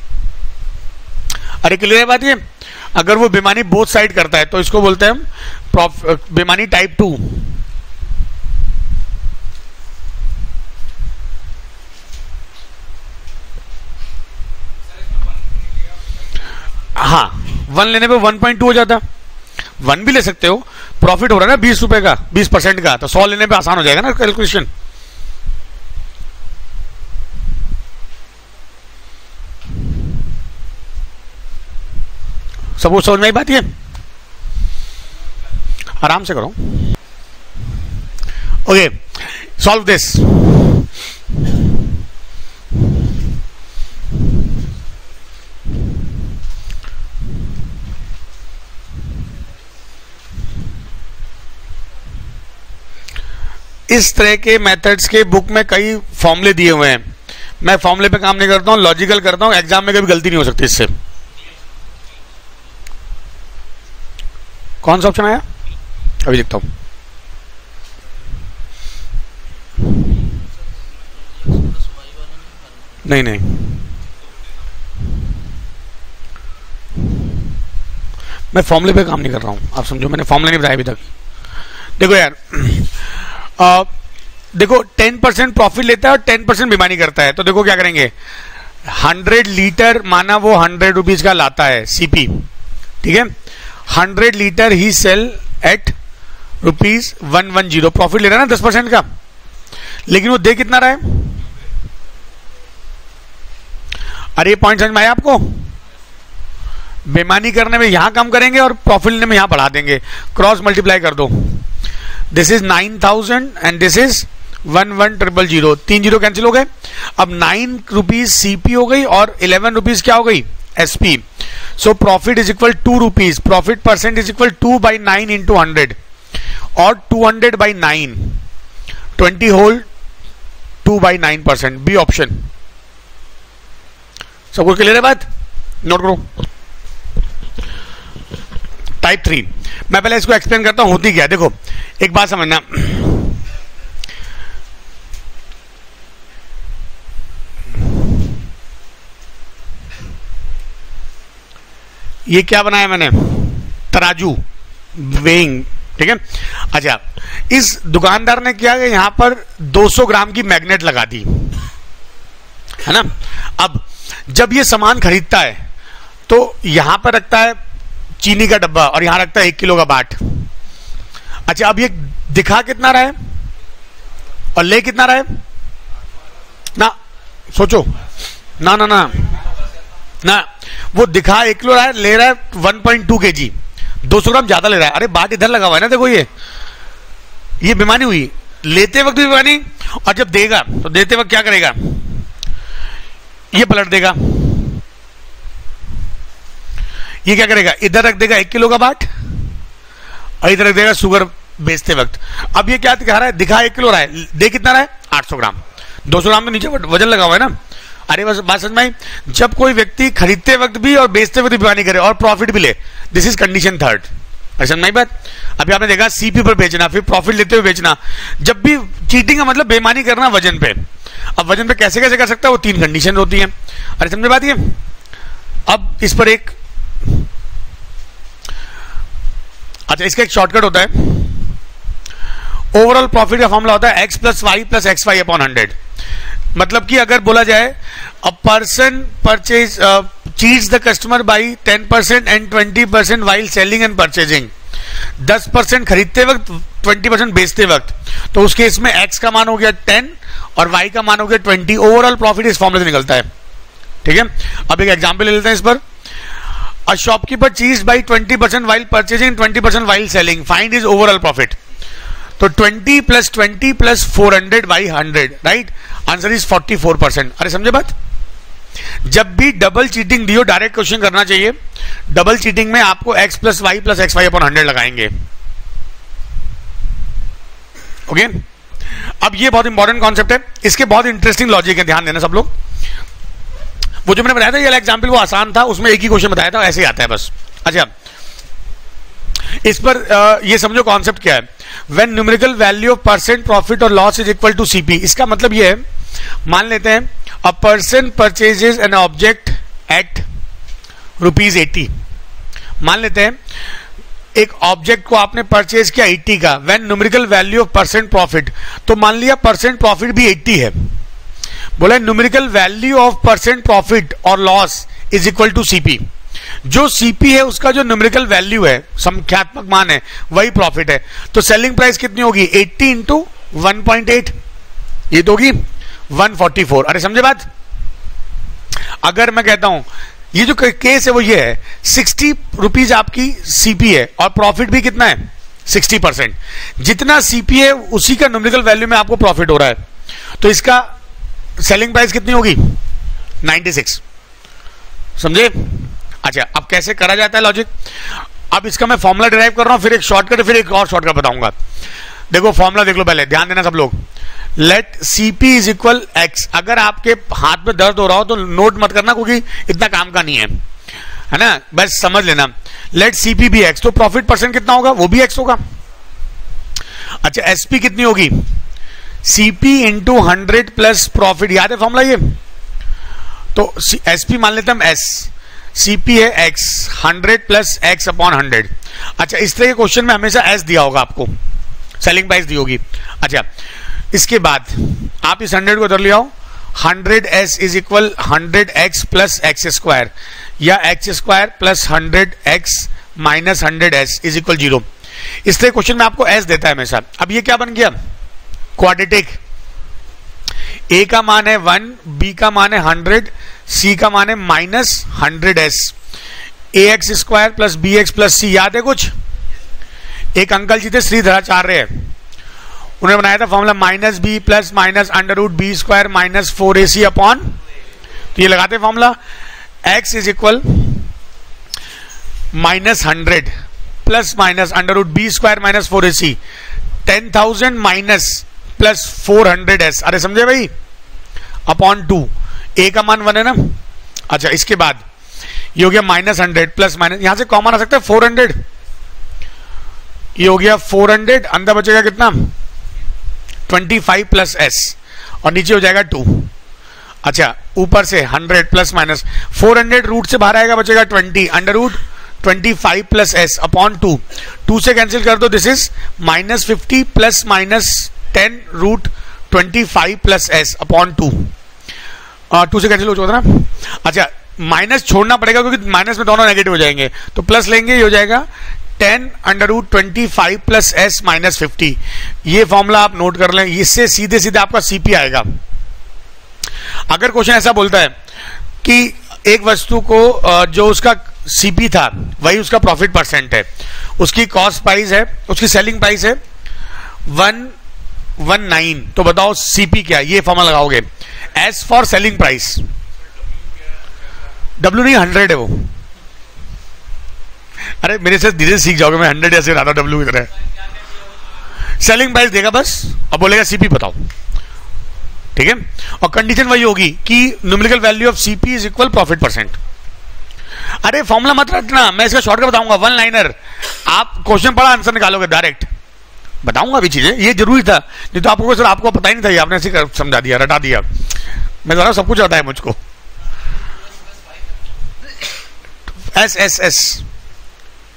अरे क्लियर है बात ये। अगर वो बेईमानी बोथ साइड करता है तो इसको बोलते हैं हम बेईमानी टाइप टू। हाँ, वन लेने पे वन पॉइंट टू हो जाता, वन भी ले सकते हो, प्रॉफिट हो रहा है ना बीस रुपए का, बीस परसेंट का, तो सौ लेने पे आसान हो जाएगा ना कैलकुलेशन। सबको समझ में आई बात, ये आराम से करो। Okay, solve this. इस तरह के मेथड्स के बुक में कई फॉर्मूले दिए हुए हैं, मैं फॉर्मूले पे काम नहीं करता हूं, लॉजिकल करता हूं, एग्जाम में कभी गलती नहीं हो सकती इससे। कौन सा ऑप्शन आया, अभी लिखता हूं। नहीं नहीं, मैं फॉर्मूले पे काम नहीं कर रहा हूं, आप समझो, मैंने फॉर्मूला नहीं बताया अभी तक। देखो यार, आ, देखो टेन परसेंट प्रॉफिट लेता है और टेन परसेंट बेईमानी करता है, तो देखो क्या करेंगे, हंड्रेड लीटर माना वो हंड्रेड रुपीज का लाता है सीपी, ठीक है, हंड्रेड लीटर ही sell at rupees one one zero, profit ले रहा है ना दस परसेंट का, लेकिन वो दे कितना रहा है। अरे ये पॉइंट समझ में आया आपको, बेईमानी करने में यहां कम करेंगे और प्रॉफिट लेने में यहां बढ़ा देंगे, क्रॉस मल्टीप्लाई कर दो, this is nine thousand and this is one one triple zero, तीन जीरो कैंसिल हो गए। अब नाइन रुपीज सीपी हो गई और इलेवन रुपीज क्या हो गई SP, so profit is equal to rupees, profit percent is equal to by nine into hundred और two hundred by nine, twenty whole two by nine percent, B option. सबको clear है बात, note करो। Type three, मैं पहले इसको explain करता हूं होती क्या। देखो एक बात समझना, ये क्या बनाया मैंने, तराजू, वेइंग, ठीक है। अच्छा, इस दुकानदार ने क्या किया, यहां पर दो सौ ग्राम की मैग्नेट लगा दी, है ना। अब जब ये सामान खरीदता है तो यहां पर रखता है चीनी का डब्बा और यहां रखता है एक किलो का बाट। अच्छा, अब ये दिखा कितना रहा है और ले कितना रहा है ना, सोचो ना ना ना ना, वो दिखा एक किलो रहा है, ले रहा है वन पॉइंट टू के जी, दो सौ ग्राम ज्यादा ले रहा है। अरे बाट इधर लगा हुआ है ना, देखो ये ये बेईमानी हुई, लेते वक्त भी बेईमानी, और जब देगा तो देते वक्त क्या करेगा, ये पलट देगा, ये क्या करेगा, इधर रख देगा एक किलो का बाट और इधर रख देगा शुगर बेचते वक्त। अब ये क्या दिखा रहा है, दिखा एक किलो रहा है, दे कितना रहा है आठ सौ ग्राम, दो सौ ग्राम में नीचे वजन लगा हुआ है ना। अरे बस बात समझ में आई, जब कोई व्यक्ति खरीदते वक्त भी और बेचते वक्त भी बेईमानी करे और प्रॉफिट भी ले, दिस इज कंडीशन थर्ड। समझ में आई बात। अभी आपने देखा सीपी पर बेचना, फिर प्रॉफिट लेते हुए बेचना, जब भी चीटिंग का मतलब बेईमानी करना वजन पे। अब वजन पे कैसे कैसे कर सकता है, वो तीन कंडीशन होती है। अरे समझ बात ये। अब इस पर एक, अच्छा इसका एक शॉर्टकट होता है, ओवरऑल प्रॉफिट का फॉर्मूला होता है x plus Y plus x Y upon hundred. मतलब कि अगर बोला जाए a person purchase cheats the customer by ten percent and twenty percent while selling and purchasing, दस परसेंट खरीदते वक्त ट्वेंटी परसेंट बेचते वक्त, तो उस केस में एक्स का मान हो गया टेन और वाई का मान हो गया ट्वेंटी। ओवरऑल प्रॉफिट इस फॉर्मूले से निकलता है। ठीक है, अब एक एग्जांपल ले लेते हैं इस पर। अ शॉपकीपर चीज by twenty percent while purchasing, twenty percent while selling, find is overall profit. तो twenty plus twenty plus four hundred by hundred, right, answer is forty four percent. अरे समझे बात? जब भी डबल चीटिंग दियो direct question करना चाहिए। Double cheating में आपको X plus Y plus x Y upon hundred लगाएंगे। ओके, अब ये बहुत इंपॉर्टेंट कॉन्सेप्ट है, इसके बहुत इंटरेस्टिंग लॉजिक है, ध्यान देना सब लोग। वो जो मैंने बताया था ये एग्जाम्पल वो आसान था, उसमें एक ही क्वेश्चन बताया था, ऐसे ही आता है बस। अच्छा, इस पर आ, ये समझो कॉन्सेप्ट क्या है। When numerical value of percent profit और loss is equal to CP, इसका मतलब ये है, मान लेते हैं a person purchases an object at rupees eighty, मान लेते हैं एक ऑब्जेक्ट को आपने परचेज किया एटी का, when numerical value of percent profit, तो मान लिया परसेंट प्रॉफिट भी एटी है, बोला numerical value of percent profit और loss is equal to CP. जो सीपी है उसका जो न्यूमेरिकल वैल्यू है, संख्यात्मक मान है, वही प्रॉफिट है। तो सेलिंग प्राइस कितनी होगी? Eighty into one point eight, ये तो होगी वन फोर्टी फोर। अरे समझे बात? अगर मैं कहता हूं ये जो केस है वो ये है, सिक्सटी रुपीज आपकी सीपी है और प्रॉफिट भी कितना है? Sixty percent. जितना सीपी है उसी का न्यूमेरिकल वैल्यू में आपको प्रॉफिट हो रहा है, तो इसका सेलिंग प्राइस कितनी होगी? Ninety six. समझे? अच्छा, अब कैसे करा जाता है लॉजिक? अब इसका मैं फॉर्मूला डिराइव कर रहा हूं, फिर एक शॉर्टकट, फिर एक और शॉर्टकट बताऊंगा। देखो फॉर्मूला देख लो पहले, ध्यान देना सब लोग। Let CP is equal X. अगर आपके हाथ में दर्द हो रहा हो तो नोट मत करना, क्योंकि इतना काम का नहीं है, है ना, बस समझ लेना। लेट सीपी भी एक्स, तो प्रॉफिट परसेंट कितना होगा? वो भी एक्स होगा। अच्छा, एसपी कितनी होगी? CP into hundred plus profit, याद है फॉर्मूला ये? तो एसपी मान लेते हम एस, सीपी है X, hundred plus X upon hundred. अच्छा, इस तरह के क्वेश्चन में हमेशा एस दिया होगा आपको, सेलिंग प्राइस दी होगी। अच्छा, इसके बाद आप इस हंड्रेड को उधर ले आओ, hundred S is equal hundred X plus X square, या X square plus hundred X minus hundred S is equal zero. इस तरह क्वेश्चन में आपको एस देता है हमेशा। अब ये क्या बन गया? क्वाड्रेटिक। ए का मान है वन, बी का मान है हंड्रेड, सी का मान है minus hundred S. A X square plus B X plus C, याद है कुछ? एक अंकल जी थे श्रीधराचार्य, उन्होंने बनाया था formula minus B plus minus under root B square minus four A C upon, तो ये लगाते formula X is equal minus hundred plus minus under root B square minus four A C, ten thousand minus plus four hundred S. अरे समझे भाई? Upon two, ए का मान one है ना। अच्छा, इसके बाद ये हो गया माइनस हंड्रेड प्लस माइनस, यहां से कॉमन आ सकता है फोर हंड्रेड, ये हो गया फोर हंड्रेड, अंदर बचेगा कितना? ट्वेंटी फाइव प्लस एस, और नीचे हो जाएगा टू। अच्छा, ऊपर से hundred plus minus four hundred, root से बाहर आएगा, बचेगा twenty, under root twenty five plus S upon two, two से कैंसिल कर दो, this is minus fifty plus minus ten root twenty five plus S upon two, two से cancel हो जाता ना। अच्छा, माइनस छोड़ना पड़ेगा क्योंकि माइनस में दोनों नेगेटिव हो जाएंगे, तो प्लस लेंगे, ये हो जाएगा ten under root twenty five plus S minus fifty. ये फॉर्मूला आप नोट कर लें, इससे सीधे सीधे आपका सीपी आएगा। अगर क्वेश्चन ऐसा बोलता है कि एक वस्तु को जो उसका सीपी था वही उसका प्रॉफिट परसेंट है, उसकी कॉस्ट प्राइस है, उसकी सेलिंग प्राइस है वन वन नाइन, तो बताओ सीपी क्या है? ये फॉर्मूला लगाओगे, S for selling price, W नहीं हंड्रेड है वो। अरे मेरे से धीरे सीख जाओगे, मैं हंड्रेड ऐसे रहा था डब्ल्यू की तरह। सेलिंग प्राइस देगा बस, अब बोलेगा सीपी बताओ, ठीक है, और कंडीशन वही होगी कि numerical value of CP is equal profit percent. अरे फॉर्मूला मत रटना, मैं इसका शॉर्टकट बताऊंगा, वन लाइनर। आप क्वेश्चन पढ़ा, आंसर निकालोगे डायरेक्ट, बताऊंगा भी चीजें, ये जरूरी था, नहीं तो आपको सर आपको पता ही नहीं था, ये आपने ऐसे समझा दिया, रटा दिया। मैं जरा सब कुछ आता है मुझको। S S S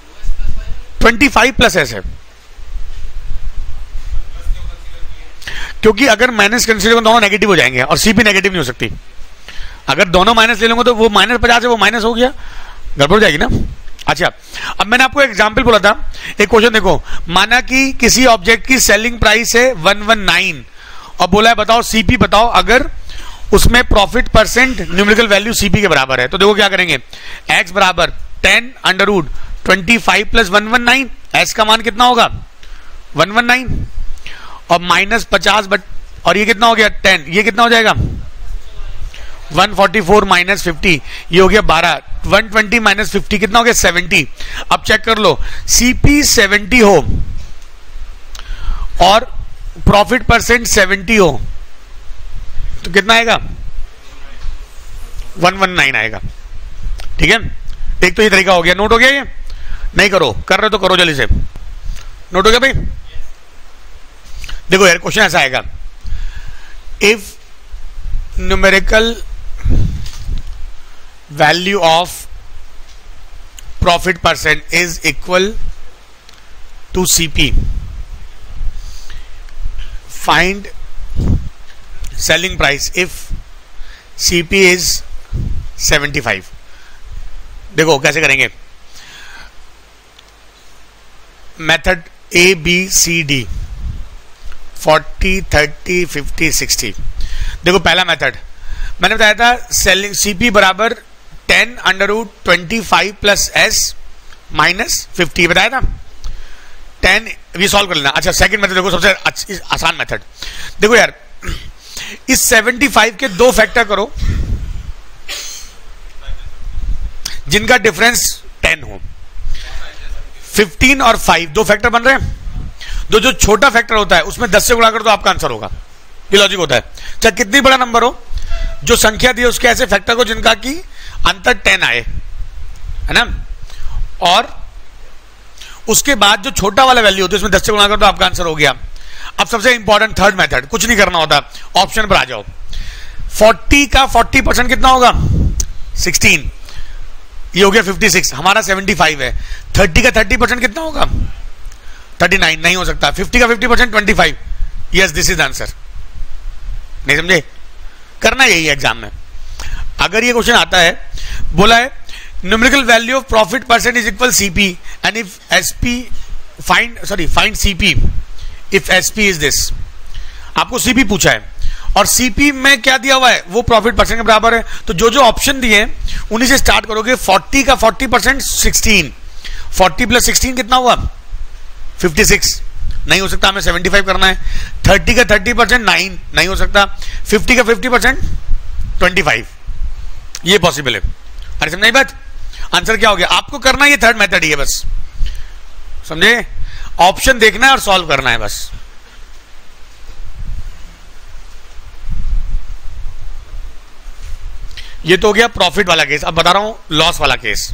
twenty five plus S है, क्योंकि अगर माइनस कंसीडर करो दोनों नेगेटिव हो जाएंगे और सीपी नेगेटिव नहीं हो सकती। अगर दोनों माइनस ले लेंगे तो वो माइनस पचास है वो माइनस हो गया, गड़बड़ हो जाएगी ना। अच्छा, अब मैंने आपको एग्जाम्पल बोला था, एक क्वेश्चन देखो, माना कि किसी ऑब्जेक्ट की सेलिंग प्राइस है वन वन नाइन और बोला है बताओ सीपी बताओ अगर उसमें profit percent numerical value CP के बराबर है। तो देखो क्या करेंगे, एक्स बराबर ten under root twenty five plus one one nine, S का मान कितना होगा वन वन नाइन और माइनस पचास बट और ये कितना हो गया टेन, ये कितना हो जाएगा one forty four minus fifty, ये हो गया बारह, वन ट्वेंटी माइनस फिफ्टी कितना हो गया सेवेंटी। अब चेक कर लो, सीपी सेवेंटी हो और प्रॉफिट परसेंट सेवेंटी हो तो कितना आएगा वन वन नाइन आएगा। ठीक है, एक तो ये तरीका हो गया, नोट हो गया, ये नहीं करो, कर रहे तो करो जल्दी से, नोट हो गया भाई। देखो यार क्वेश्चन ऐसा आएगा, if numerical value of profit percent is equal to CP, find selling price if CP is seventy five. देखो कैसे करेंगे, method A B C D, forty thirty fifty sixty. देखो पहला मेथड मैंने बताया था, सेलिंग सीपी बराबर ten under root twenty five plus S minus fifty बताया था, टेन ये सॉल्व कर लेना। अच्छा सेकंड मेथड देखो, सबसे आसान मेथड देखो यार, इस सेवेंटी फाइव के दो फैक्टर करो जिनका डिफरेंस टेन हो, फिफ्टीन और फाइव दो फैक्टर बन रहे हैं, दो जो छोटा फैक्टर होता है उसमें दस से गुणा कर तो आपका आंसर होगा, ये लॉजिक होता है। चाहे कितनी बड़ा नंबर हो, जो संख्या दी है उसके ऐसे फैक्टर को जिनका की अंतर टेन आए, है ना, और उसके बाद जो छोटा वाला वैल्यू होती है उसमें दस से गुणा कर तो आपका आंसर हो गया। अब सबसे इंपॉर्टेंट थर्ड मेथड, कुछ नहीं करना होता, ऑप्शन पर आ जाओ, फोर्टी का फोर्टी परसेंट कितना होगा सिक्सटीन, ये हो गया फिफ्टी सिक्स, हमारा सेवेंटी फाइव है, थर्टी का थर्टी परसेंट कितना होगा थर्टी नाइन, नहीं हो सकता, फिफ्टी का fifty percent twenty five, yes this is answer. नहीं समझे, करना यही है एग्जाम में। अगर ये क्वेश्चन आता है, बोला है numerical value of profit percent is equal CP and if SP find sorry find CP if SP is this, आपको सीपी पूछा है और सीपी में क्या दिया हुआ है वो प्रॉफिट परसेंट के बराबर है, तो जो जो ऑप्शन दिए हैं उन्हीं से स्टार्ट करोगे। फोर्टी का forty percent sixteen, forty plus sixteen कितना हुआ फिफ्टी सिक्स, नहीं हो सकता, हमें सेवेंटी फाइव करना है। थर्टी का थर्टी परसेंट नाइन, नहीं हो सकता। फिफ्टी का फिफ्टी परसेंट ट्वेंटी फाइव, ये पॉसिबल है। अरे समझे बात, आंसर क्या हो गया, आपको करना ये थर्ड मेथड ही है बस, समझे, ऑप्शन देखना है और सॉल्व करना है बस। ये तो हो गया प्रॉफिट वाला केस, अब बता रहा हूं लॉस वाला केस।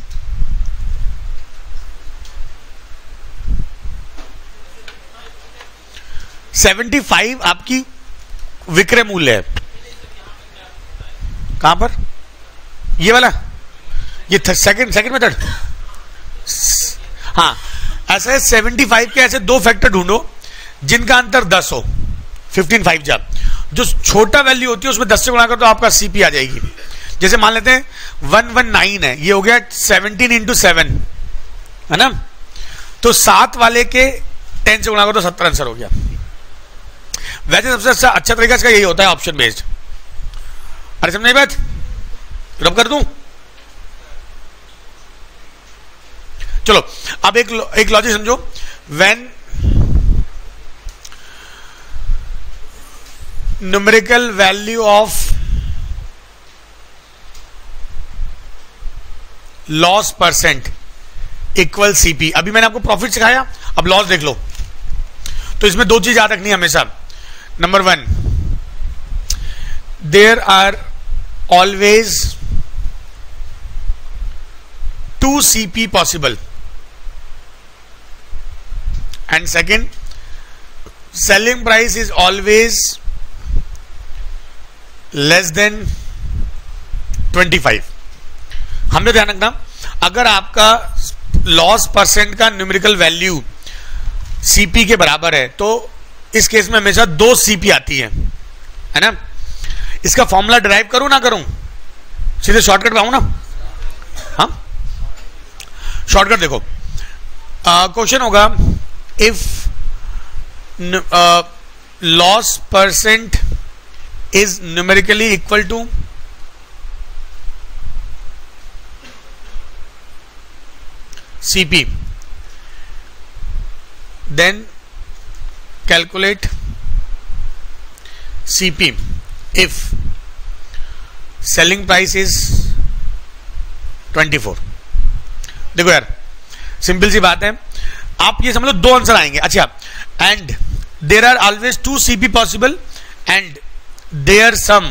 सेवेंटी फाइव आपकी विक्रय मूल्य है, कहां पर, ये वाला, ये सेकंड सेकंड मेथड, हाँ ऐसे सेवेंटी फाइव के ऐसे दो फैक्टर ढूंढो जिनका अंतर दस हो, फिफ्टीन फाइव जा, जो छोटा वैल्यू होती है उसमें दस से गुणा कर तो आपका सीपी आ जाएगी। जैसे मान लेते हैं वन वन नाइन है, ये हो गया सेवनटीन इंटू सेवन, है ना, तो सात वाले के टेन से गुणा कर तो सत्तर आंसर हो गया। वैसे सबसे अच्छा अच्छा तरीका इसका यही होता है ऑप्शन बेस्ड। अरे समझ नहीं बात, रब कर दूं, चलो अब एक एक लॉजिक समझो, when numerical value of loss percent equal CP, अभी मैंने आपको प्रॉफिट सिखाया, अब लॉस देख लो। तो इसमें दो चीज याद रखनी है हमेशा, number one, there are always two CP possible, and second, selling price is always less than twenty five. हमने ध्यान रखना, अगर आपका लॉस परसेंट का न्यूमेरिकल वैल्यू सीपी के बराबर है तो इस केस में हमेशा दो सीपी आती है, है ना। इसका फॉर्मूला ड्राइव करूं ना करूं, सीधे शॉर्टकट पे आऊं ना। हाँ, शॉर्टकट देखो, क्वेश्चन uh, होगा if loss percent is numerically equal to CP, then calculate C P if selling price is twenty-four। देखो यार, सिंपल सी बात है, आप ये समझ लो दो आंसर आएंगे। अच्छा, and there are always two CP possible and their sum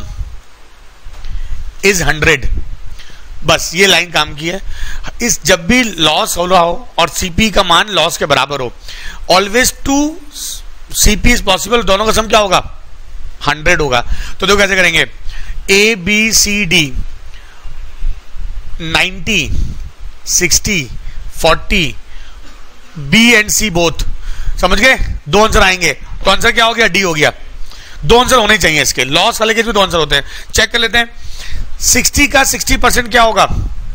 is hundred. बस ये लाइन काम की है। इस जब भी लॉस हो रहा हो और सीपी का मान लॉस के बराबर हो, always two CP is possible, दोनों का सम क्या होगा, हंड्रेड होगा। तो देखो कैसे करेंगे, A B C D ninety sixty forty, B and C both, समझ गए, दो आंसर आएंगे। तो आंसर क्या हो गया, डी हो गया। दो आंसर होने चाहिए इसके, लॉस वाले केस में दो आंसर होते हैं। चेक कर लेते हैं, सिक्सटी का सिक्सटी परसेंट क्या होगा,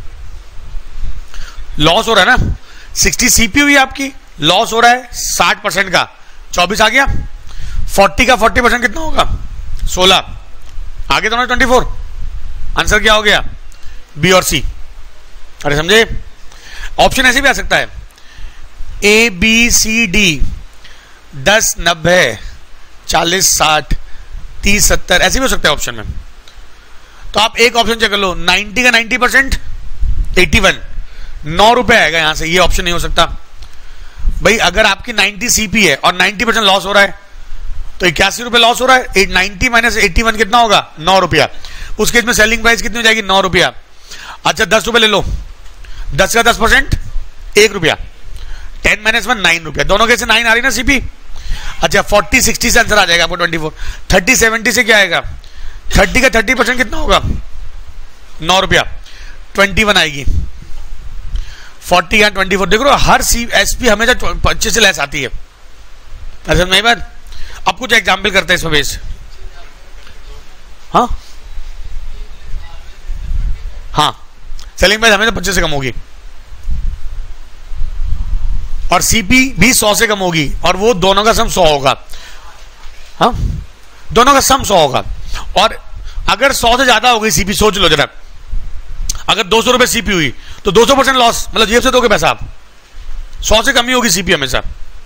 लॉस हो रहा है ना, सिक्सटी सीपी हुई आपकी, लॉस हो रहा है साठ परसेंट का, चौबीस आ गया। फोर्टी का फोर्टी परसेंट कितना होगा, सोलह, आगे दोनों ट्वेंटी फोर। आंसर क्या हो गया, बी और सी। अरे समझे, ऑप्शन ऐसे भी आ सकता है, ए बी सी डी दस नब्बे चालीस साठ तीस सत्तर, ऐसे भी हो सकता है ऑप्शन में। तो आप एक ऑप्शन चेक कर लो, नाइंटी का नाइंटी परसेंट एटी वन, नौ रुपए आएगा यहां से, ये ऑप्शन नहीं हो सकता भाई। अगर आपकी नाइंटी सीपी है और नाइंटी परसेंट लॉस हो रहा है तो इक्यासी रुपए लॉस हो रहा है, नाइंटी माइनस एटी वन कितना होगा, नौ रुपया। उस केस में सेलिंग प्राइस कितनी हो जाएगी, नौ रुपया। अच्छा दस रुपए ले लो, दस का दस परसेंट एक रुपया, टेन माइनस वन नाइन रुपया, दोनों कैसे नाइन आ रही ना सीपी। अच्छा फोर्टी सिक्सटी से आंसर आ जाएगा आपको ट्वेंटी फोर। थर्टी सेवेंटी से क्या आएगा, थर्टी का थर्टी परसेंट कितना होगा, नौ रुपया, ट्वेंटी वन आएगी। फोर्टी या ट्वेंटी फोर, देख रहे हो हर सी एसपी हमेशा पच्चीस से लेस आती है। ऐसा नहीं बात। अब कुछ एग्जाम्पल करते हैं इसमें बेस। हाँ हाँ, सेलिंग प्राइस हमेशा पच्चीस से कम होगी और सीपी भी सौ से कम होगी, और वो दोनों का सम सौ होगा। हाँ, दोनों का सम सौ होगा। और अगर सौ से ज्यादा हो गई सीपी, सोच लो जरा, अगर दो सौ रुपए सीपी हुई तो दो सौ परसेंट लॉस, मतलब जेब से दोगे पैसा आप। सौ से कम ही होगी सीपी हमेशा।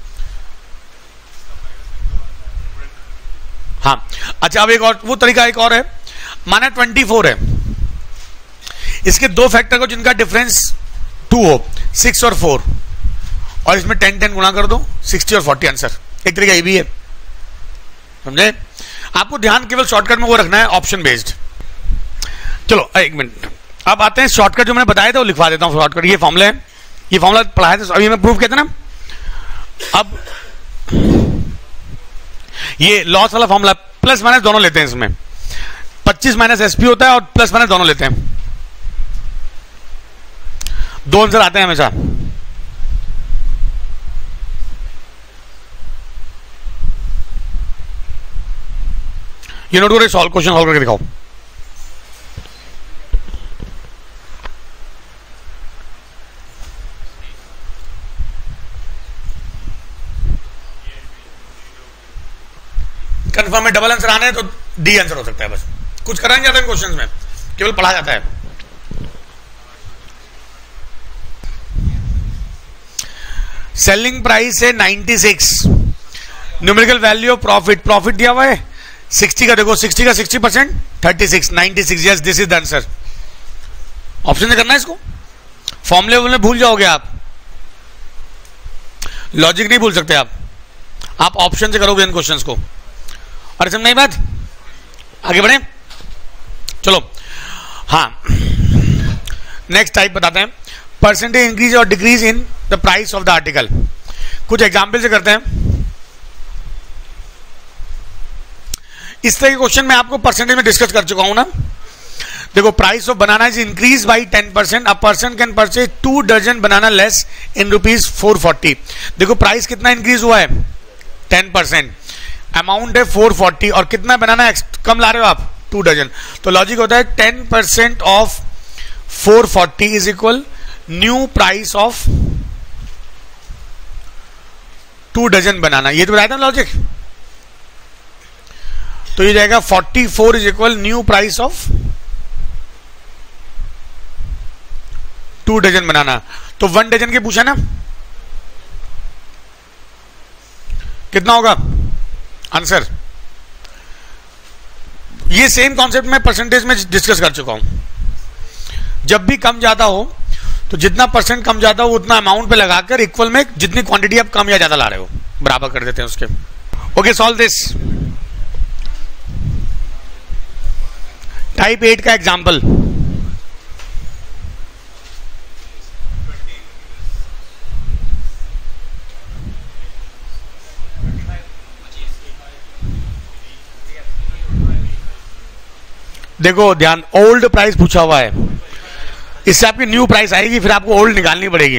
हाँ, अच्छा अब एक और वो तरीका एक और है, माना ट्वेंटी फोर है, इसके दो फैक्टर को जिनका डिफरेंस टू हो, सिक्स और फोर, और इसमें टेन टेन गुणा कर दो, सिक्सटी और फोर्टी आंसर। एक तरीका ये भी है, समझे। आपको ध्यान केवल शॉर्टकट में वो रखना है, ऑप्शन बेस्ड। चलो एक मिनट, अब आते हैं शॉर्टकट जो मैंने बताया था वो लिखवा देता हूं। शॉर्टकट ये फॉर्मूला है, ये फॉर्मूला पढ़ाया था अभी मैं, प्रूफ कहते ना। अब ये लॉस वाला फॉर्मूला, प्लस माइनस दोनों लेते हैं इसमें, पच्चीस माइनस एसपी होता है और प्लस माइनस दोनों लेते हैं, दो आंसर आते हैं हमेशा। ये नोट करो, सॉल्व क्वेश्चन सॉल्व करके दिखाओ। कंफर्म में डबल आंसर आने हैं तो डी आंसर हो सकता है। बस कुछ करा नहीं जाता इन क्वेश्चंस में, केवल पढ़ा जाता है। सेलिंग प्राइस है ninety six, numerical value of profit, profit दिया हुआ है सिक्सटी का, देखो सिक्सटी का sixty percent thirty six, ninety six, yes this is the answer. Option से करना है इसको, फॉर्मूले में भूल जाओगे आप, लॉजिक नहीं भूल सकते आप आप ऑप्शन से करोगे इन क्वेश्चंस को। और समझ नहीं बात, आगे बढ़े। चलो हाँ, नेक्स्ट टाइप बताते हैं, परसेंटेज इंक्रीज और decrease in the price of the article. कुछ एग्जाम्पल से करते हैं। इस तरह के क्वेश्चन मैं आपको परसेंटेज में डिस्कस कर चुका हूं ना। देखो, price of banana is increase by ten percent, a person can purchase two dozen banana less in rupees four forty. देखो प्राइस कितना इंक्रीज हुआ है, टेन परसेंट। अमाउंट है फोर फोर्टी और कितना बनाना है, कम ला रहे हो आप टू डजन, तो लॉजिक होता है ten percent of four forty is equal new price of two dozen banana. ये तो बताया था लॉजिक। तो ये जाएगा forty four is equal new price of two dozen banana. तो वन डजन के पूछा ना, कितना होगा आंसर। ये सेम कॉन्सेप्ट मैं परसेंटेज में डिस्कस कर चुका हूं। जब भी कम ज्यादा हो तो जितना परसेंट कम ज्यादा हो उतना अमाउंट पे लगाकर इक्वल में जितनी क्वांटिटी आप कम या ज्यादा ला रहे हो बराबर कर देते हैं उसके। Okay, solve this. Type eight का एग्जांपल, देखो ध्यान, ओल्ड प्राइस पूछा हुआ है, इससे आपकी न्यू प्राइस आएगी, फिर आपको ओल्ड निकालनी पड़ेगी।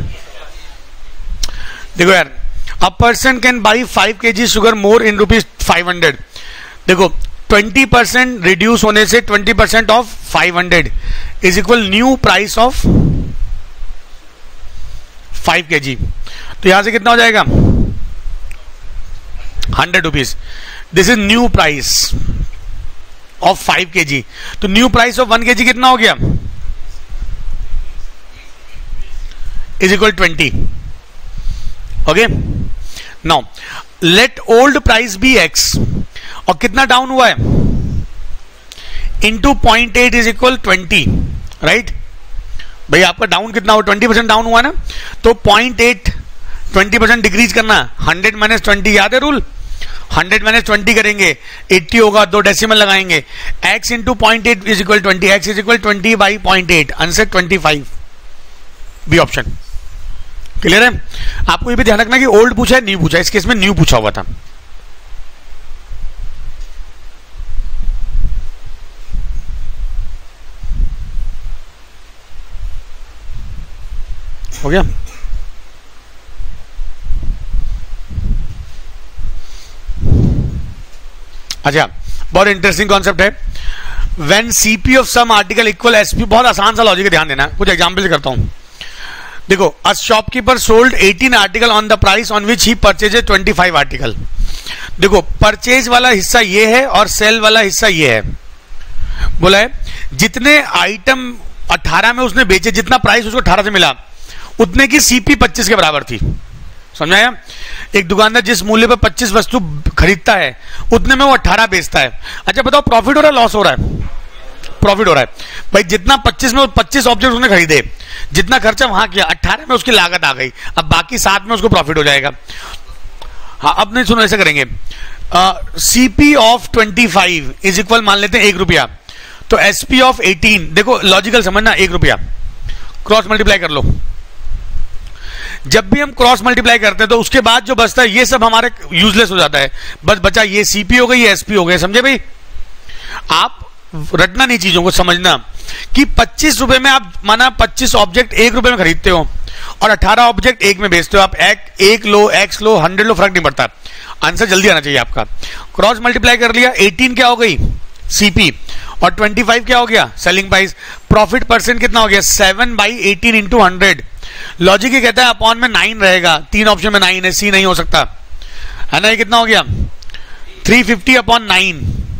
देखो यार, a person can buy five K G sugar more in rupees five hundred. देखो ट्वेंटी परसेंट रिड्यूस होने से twenty percent of five hundred is equal new price of five K G. तो यहां से कितना हो जाएगा, hundred rupees. This is new price of five K G. तो न्यू प्राइस ऑफ वन के जी कितना हो गया, is equal twenty. Okay, now let old price be X, और कितना डाउन हुआ है, into point eight is equal twenty, right. भाई आपका डाउन कितना हुआ, ट्वेंटी परसेंट डाउन हुआ ना, तो point eight twenty percent decrease करना, हंड्रेड माइनस ट्वेंटी, याद है रूल, हंड्रेड माइनस ट्वेंटी करेंगे एट्टी होगा, दो डेसिमल लगाएंगे, x into point eight is equal twenty, x is equal twenty by point eight, answer twenty five, B option. Clear है। आपको ये भी ध्यान रखना कि ओल्ड पूछा है, न्यू पूछा है, इस केस में न्यू पूछा हुआ था। हो गया। अच्छा, बहुत इंटरेस्टिंग कॉन्सेप्ट है। When CP of some article equal SP, बहुत आसान सा लॉजिक है, ध्यान देना। कुछ एग्जांपल करता हूं। देखो, a shopkeeper sold eighteen article on the price on which he purchases twenty five article. देखो, परचेज वाला हिस्सा ये है और सेल वाला हिस्सा ये है। बोला है जितने आइटम अठारह में उसने बेचे, जितना प्राइस उसको अठारह से मिला, उतने की सीपी पच्चीस के बराबर थी। समझाया। एक दुकानदार जिस मूल्य पर पच्चीस वस्तु खरीदता है उतने में वो अठारह बेचता है। अच्छा बताओ, प्रॉफिट हो रहा है लॉस हो रहा है, प्रॉफिट हो रहा है। भाई जितना पच्चीस में पच्चीस ऑब्जेक्ट उसने खरीदे, जितना खर्चा वहां किया, अठारह में उसकी लागत आ गई, अब बाकी सात में उसको प्रॉफिट हो जाएगा। हाँ, अब नहीं, सुनो, ऐसे करेंगे, CP of twenty five is equal मान लेते हैं एक रुपया, तो एसपी ऑफ एटीन, देखो लॉजिकल समझना, एक रुपया क्रॉस मल्टीप्लाई कर लो। जब भी हम क्रॉस मल्टीप्लाई करते हैं तो उसके बाद जो बचता है ये सब हमारे यूजलेस हो जाता है, बस बचा ये सीपी हो गई, ये एसपी हो गए। समझे भाई। आप रटना नहीं, चीजों को समझना कि पच्चीस रुपए में आप माना पच्चीस ऑब्जेक्ट एक रुपए में खरीदते हो और अठारह ऑब्जेक्ट एक में बेचते हो। आप एक, एक लो, एक्स लो, हंड्रेड लो, फर्क नहीं पड़ता। आंसर जल्दी आना चाहिए आपका। क्रॉस मल्टीप्लाई कर लिया, एटीन क्या हो गई सीपी और ट्वेंटी फाइव क्या हो गया सेलिंग प्राइस। प्रॉफिट परसेंट कितना हो गया, seven by eighteen into hundred. Logic ये कहता है अपॉन में नाइन रहेगा, तीन ऑप्शन में नाइन है, सी नहीं हो सकता है ना। ये कितना हो गया, three fifty upon nine,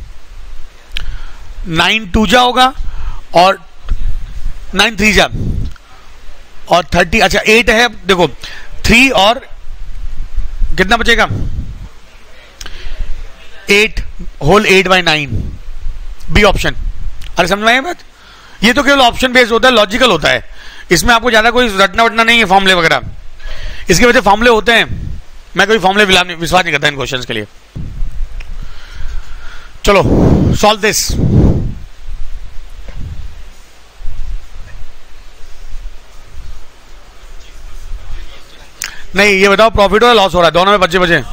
nine two जा होगा और नाइन थ्री जा और थर्टी। अच्छा एट है, देखो थ्री और कितना बचेगा, eight whole eight by nine, B option. अरे समझ में आया बात। ये तो केवल ऑप्शन बेस्ड होता है, लॉजिकल होता है, इसमें आपको ज्यादा कोई रटना वटना नहीं है फॉर्मूले वगैरह। इसके वजह फॉर्मूले होते हैं, मैं कोई फॉर्मूले विश्वास नहीं करता इन क्वेश्चंस के लिए। चलो सॉल्व दिस। नहीं, ये बताओ प्रॉफिट हो रहा लॉस हो रहा है, दोनों में बचे बचे।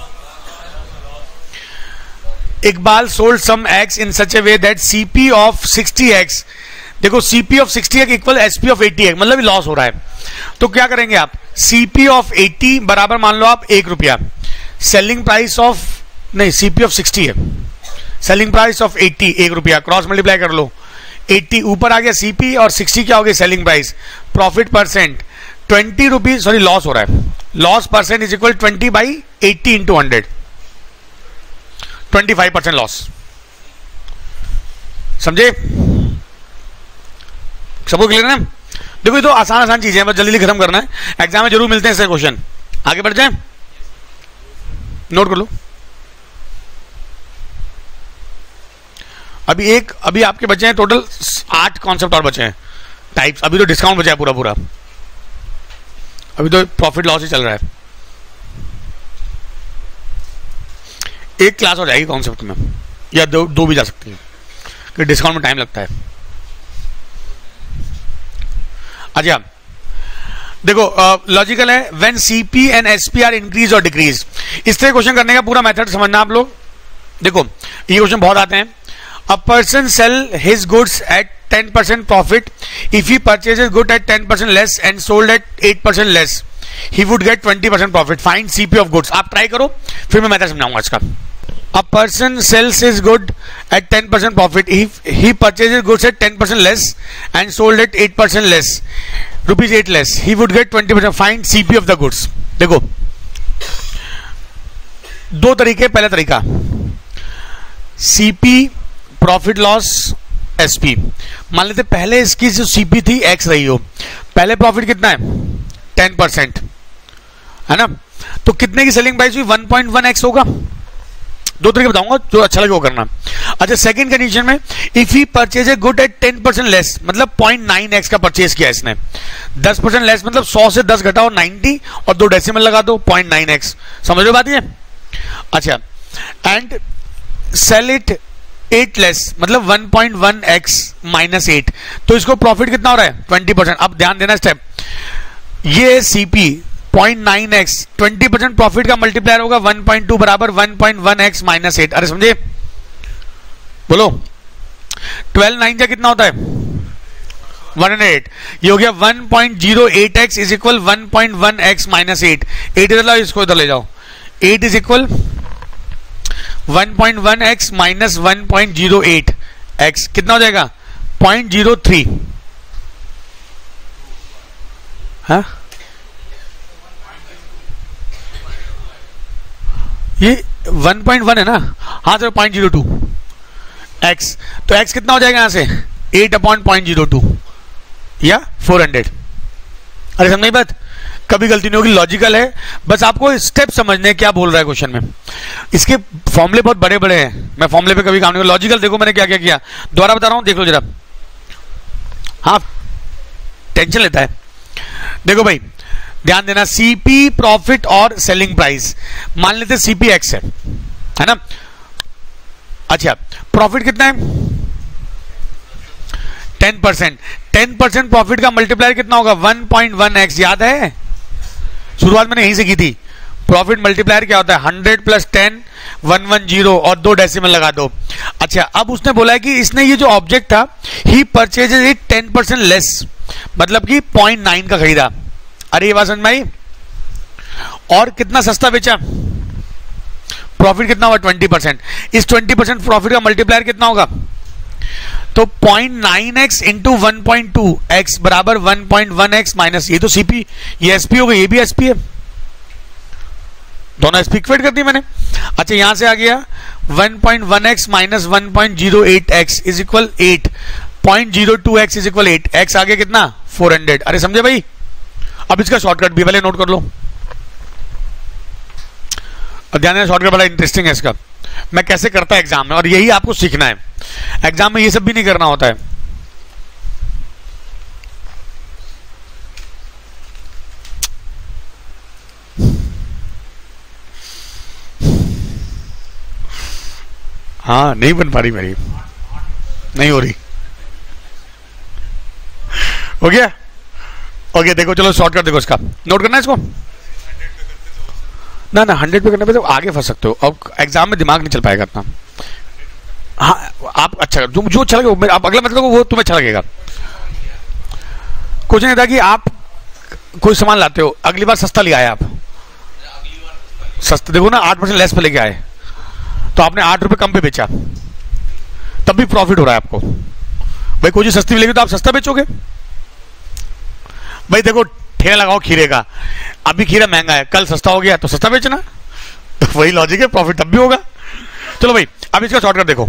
Iqbal sold some x in such a way that CP of sixty x, देखो CP of sixty x equal SP of eighty x, मतलब लॉस हो रहा है। तो क्या करेंगे आप, सीपी ऑफ एटी बराबर मान लो आप एक रुपया, सेलिंग प्राइस ऑफ नहीं, सीपी ऑफ सिक्सटी है, सेलिंग प्राइस ऑफ एट्टी, एक रुपया, क्रॉस मल्टीप्लाई कर लो, एट्टी ऊपर आ गया सीपी और सिक्सटी क्या हो गया selling price, profit percent twenty rupees, sorry loss हो रहा है, loss percent is equal twenty by eighty into hundred, twenty five percent loss. समझे? सबको क्लियर है? देखो ये तो आसान आसान चीजें हैं, बस जल्दी जल्दी खत्म करना है, एग्जाम में जरूर मिलते हैं ऐसे क्वेश्चन। आगे बढ़ जाए, नोट कर लो। अभी एक अभी आपके बचे हैं टोटल आठ कॉन्सेप्ट और बचे हैं, टाइप्स। अभी तो डिस्काउंट बचा है पूरा पूरा, अभी तो प्रॉफिट लॉस ही चल रहा है। एक क्लास हो जाएगी कॉन्सेप्ट में, या दो दो भी जा सकती है, कि डिस्काउंट में टाइम लगता है। अच्छा देखो, लॉजिकल है, when CP and SP are increase और डिक्रीज। इस तरह क्वेश्चन करने का पूरा मेथड समझना आप लोग। देखो ये क्वेश्चन बहुत आते हैं। A person sell his goods at ten percent profit if he purchases good at ten percent less and sold at eight percent less, he would get twenty percent profit. Find CP of goods. आप try करो, फिर मैं method समझाऊंगा इसका। A person sells his good at ten percent profit if he purchases goods at ten percent less and sold at eight percent less, rupees eight less, he would get twenty percent. Find C P of the goods. देखो दो तरीके, पहला तरीका C P profit loss S P। मान लेते पहले इसकी जो C P थी X रही हो, पहले प्रॉफिट कितना है टेन परसेंट है ना, तो कितने की सेलिंग प्राइस हुई वन पॉइंट वन एक्स होगा। दो तरीके बताऊंगा, जो अच्छा लगे वो करना। अच्छा सेकंड कंडीशन में, if he purchase a good at ten percent less, मतलब पॉइंट नाइन एक्स का परचेज किया इसने, दस परसेंट लेस मतलब सौ से दस घटाओ नाइन्टी और दो डेसिमल लगा दो, पॉइंट नाइन एक्स। समझ रहे बात ये? अच्छा, and sell it at less मतलब one point one x minus eight, तो इसको प्रॉफिट कितना हो रहा है ट्वेंटी परसेंट। अब ध्यान देना स्टेप, ये CP point nine x, twenty percent profit का मल्टीप्लायर होगा वन पॉइंट टू बराबर one point one x minus eight. अरे समझे? बोलो, ट्वेल्व नाइन का कितना होता है वन हंड्रेड एट, ये हो गया one point zero eight x is equal one point one x minus eight. Eight इधर लाओ, इसको इधर ले जाओ, eight is equal one point one x minus one point zero eight x, कितना हो जाएगा पॉइंट जीरो थ्री। हाँ ये वन पॉइंट वन है ना, हाँ तो पॉइंट जीरो टू एक्स, तो x कितना हो जाएगा यहां से eight upon point zero two या फोर हंड्रेड। अरे समझ बात, कभी गलती नहीं होगी, लॉजिकल है, बस आपको स्टेप समझने क्या बोल रहा है क्वेश्चन में। इसके फॉर्मूले बहुत बड़े बड़े हैं, मैं फॉर्मूले पे कभी काम नहीं। लॉजिकल देखो मैंने क्या क्या किया, दोबारा बता रहा हूं, देख लो जरा। हाँ टेंशन लेता है। देखो भाई ध्यान देना, सीपी प्रॉफिट और सेलिंग प्राइस, मान लेते सीपी एक्स है है ना। अच्छा प्रॉफिट कितना है ten percent, ten percent profit का मल्टीप्लायर कितना होगा वन पॉइंट वन एक्स। याद है शुरुआत मैंने यहीं से की थी, प्रॉफिट मल्टीप्लायर क्या होता है hundred plus ten one one zero और दो डेसिमल लगा दो। अच्छा अब उसने बोला है कि इसने ये जो ऑब्जेक्ट था he purchases it ten percent less, मतलब कि पॉइंट नाइन का खरीदा। अरे ये बात समझ में आई? और कितना सस्ता बेचा, प्रॉफिट कितना हुआ ट्वेंटी परसेंट। इस ट्वेंटी परसेंट प्रॉफिट का मल्टीप्लायर कितना होगा, तो point nine x into one point two x बराबर one point one x minus, ये तो सीपी, ये एसपी हो गया, ये भी एसपी है, दोनों एसपी इक्वेट कर दी मैंने। अच्छा यहां से आ गया one point one x minus one point zero eight x is equal eight, point zero two x is equal eight, x आ गया कितना फोर हंड्रेड। अरे समझे भाई? अब इसका शॉर्टकट भी पहले नोट कर लो, और ध्यान देना शॉर्टकट बड़ा इंटरेस्टिंग है इसका, मैं कैसे करता है एग्जाम में, और यही आपको सीखना है। एग्जाम में ये सब भी नहीं करना होता है। हाँ नहीं बन पा रही मेरी, नहीं हो रही, हो गया ओके। देखो चलो शॉर्टकट देखो, इसका नोट करना है इसको, ना ना हंड्रेड पे करने पे तो आगे फंस सकते हो, अब एग्जाम में दिमाग नहीं चल पाएगा इतना। हाँ आप अच्छा जो जो अच्छा लगेगा, आप अगला मतलब वो तुम्हें अच्छा लगेगा। कुछ नहीं था कि आप कोई सामान लाते हो, अगली बार सस्ता ले आए आप, सस्ता देखो ना आठ परसेंट लेस पे लेके आए, तो आपने आठ रुपए कम पे बेचा, तब भी प्रॉफिट हो रहा है आपको। भाई कोई चीज सस्ती मिलेगी तो आप सस्ता बेचोगे। भाई देखो ठेला लगाओ खीरे का, अभी खीरा महंगा है, कल सस्ता हो गया तो सस्ता बेचना, तो वही लॉजिक है, प्रॉफिट तब भी होगा। चलो भाई अब इसका शॉर्टकट देखो।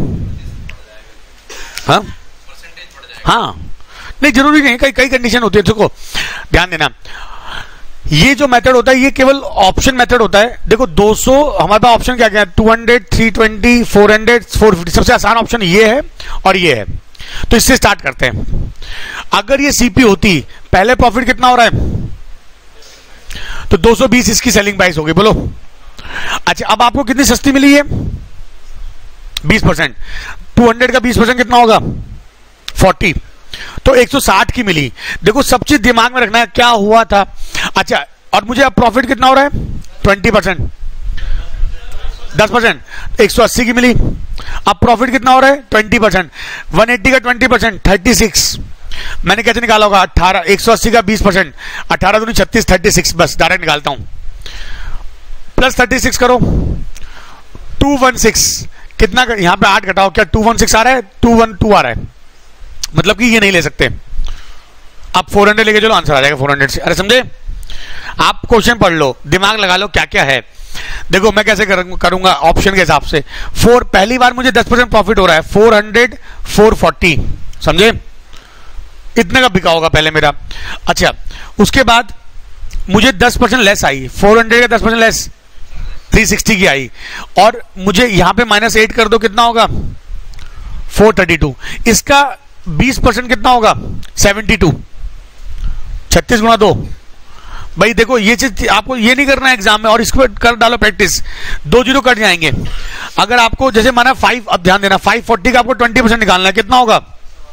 हाँ हाँ नहीं जरूरी नहीं, कई कई कंडीशन होती है। देखो ध्यान देना, ये जो मेथड होता है ये केवल ऑप्शन मेथड होता है। देखो दो सौ हमारे पास ऑप्शन क्या क्या है, two hundred, three twenty, four hundred, four fifty. सबसे आसान ऑप्शन ये है और ये है, तो इससे स्टार्ट करते हैं। अगर ये सीपी होती, पहले प्रॉफिट कितना हो रहा है, तो दो सौ बीस इसकी सेलिंग प्राइस होगी, बोलो। अच्छा अब आपको कितनी सस्ती मिली है, बीस परसेंट। टू हंड्रेड का बीस परसेंट कितना होगा, चालीस, तो एक सौ साठ की मिली। देखो सब चीज दिमाग में रखना है, क्या हुआ था। अच्छा और मुझे अब प्रॉफिट कितना हो रहा है, बीस परसेंट, दस परसेंट, एक सौ अस्सी की मिली। अब प्रॉफिट कितना हो रहा है, बीस परसेंट, एक सौ अस्सी का बीस परसेंट, छत्तीस। मैंने कैसे निकाला होगा, अठारह, एक सौ अस्सी का बीस परसेंट, अठारह दूनी छत्तीस, छत्तीस, बस डायरेक्ट निकालता हूं। प्लस छत्तीस करो, दो सौ सोलह, कितना कर, यहां पे आठ घटाओ, क्या दो सौ सोलह आ रहा है, दो सौ बारह आ रहा है, मतलब कि ये नहीं ले सकते। आप चार सौ लेके चलो, आंसर आ जाएगा चार सौ से। अरे समझे, आप क्वेश्चन पढ़ लो, दिमाग लगा लो क्या क्या है। देखो मैं कैसे करूंगा ऑप्शन के हिसाब से। फोर, पहली बार मुझे दस परसेंट प्रॉफिट हो रहा है, फोर हंड्रेड, फोर फोर्टी, समझे, इतने का बिका होगा पहले मेरा। अच्छा उसके बाद मुझे दस परसेंट लेस आई, फोर हंड्रेड का दस परसेंट लेस, थ्री सिक्सटी की आई, और मुझे यहां पे माइनस एट कर दो, कितना होगा, फोर थर्टी टू। इसका बीस परसेंट कितना होगा, सेवेंटी टू, छत्तीस गुना दो। भाई देखो ये चीज आपको ये नहीं करना है एग्जाम में, और इसको कर डालो प्रैक्टिस, दो जीरो कट जाएंगे। अगर आपको जैसे माना फाइव, अब ध्यान देना, फाइव फोर्टी का आपको ट्वेंटी परसेंट निकालना है, कितना होगा,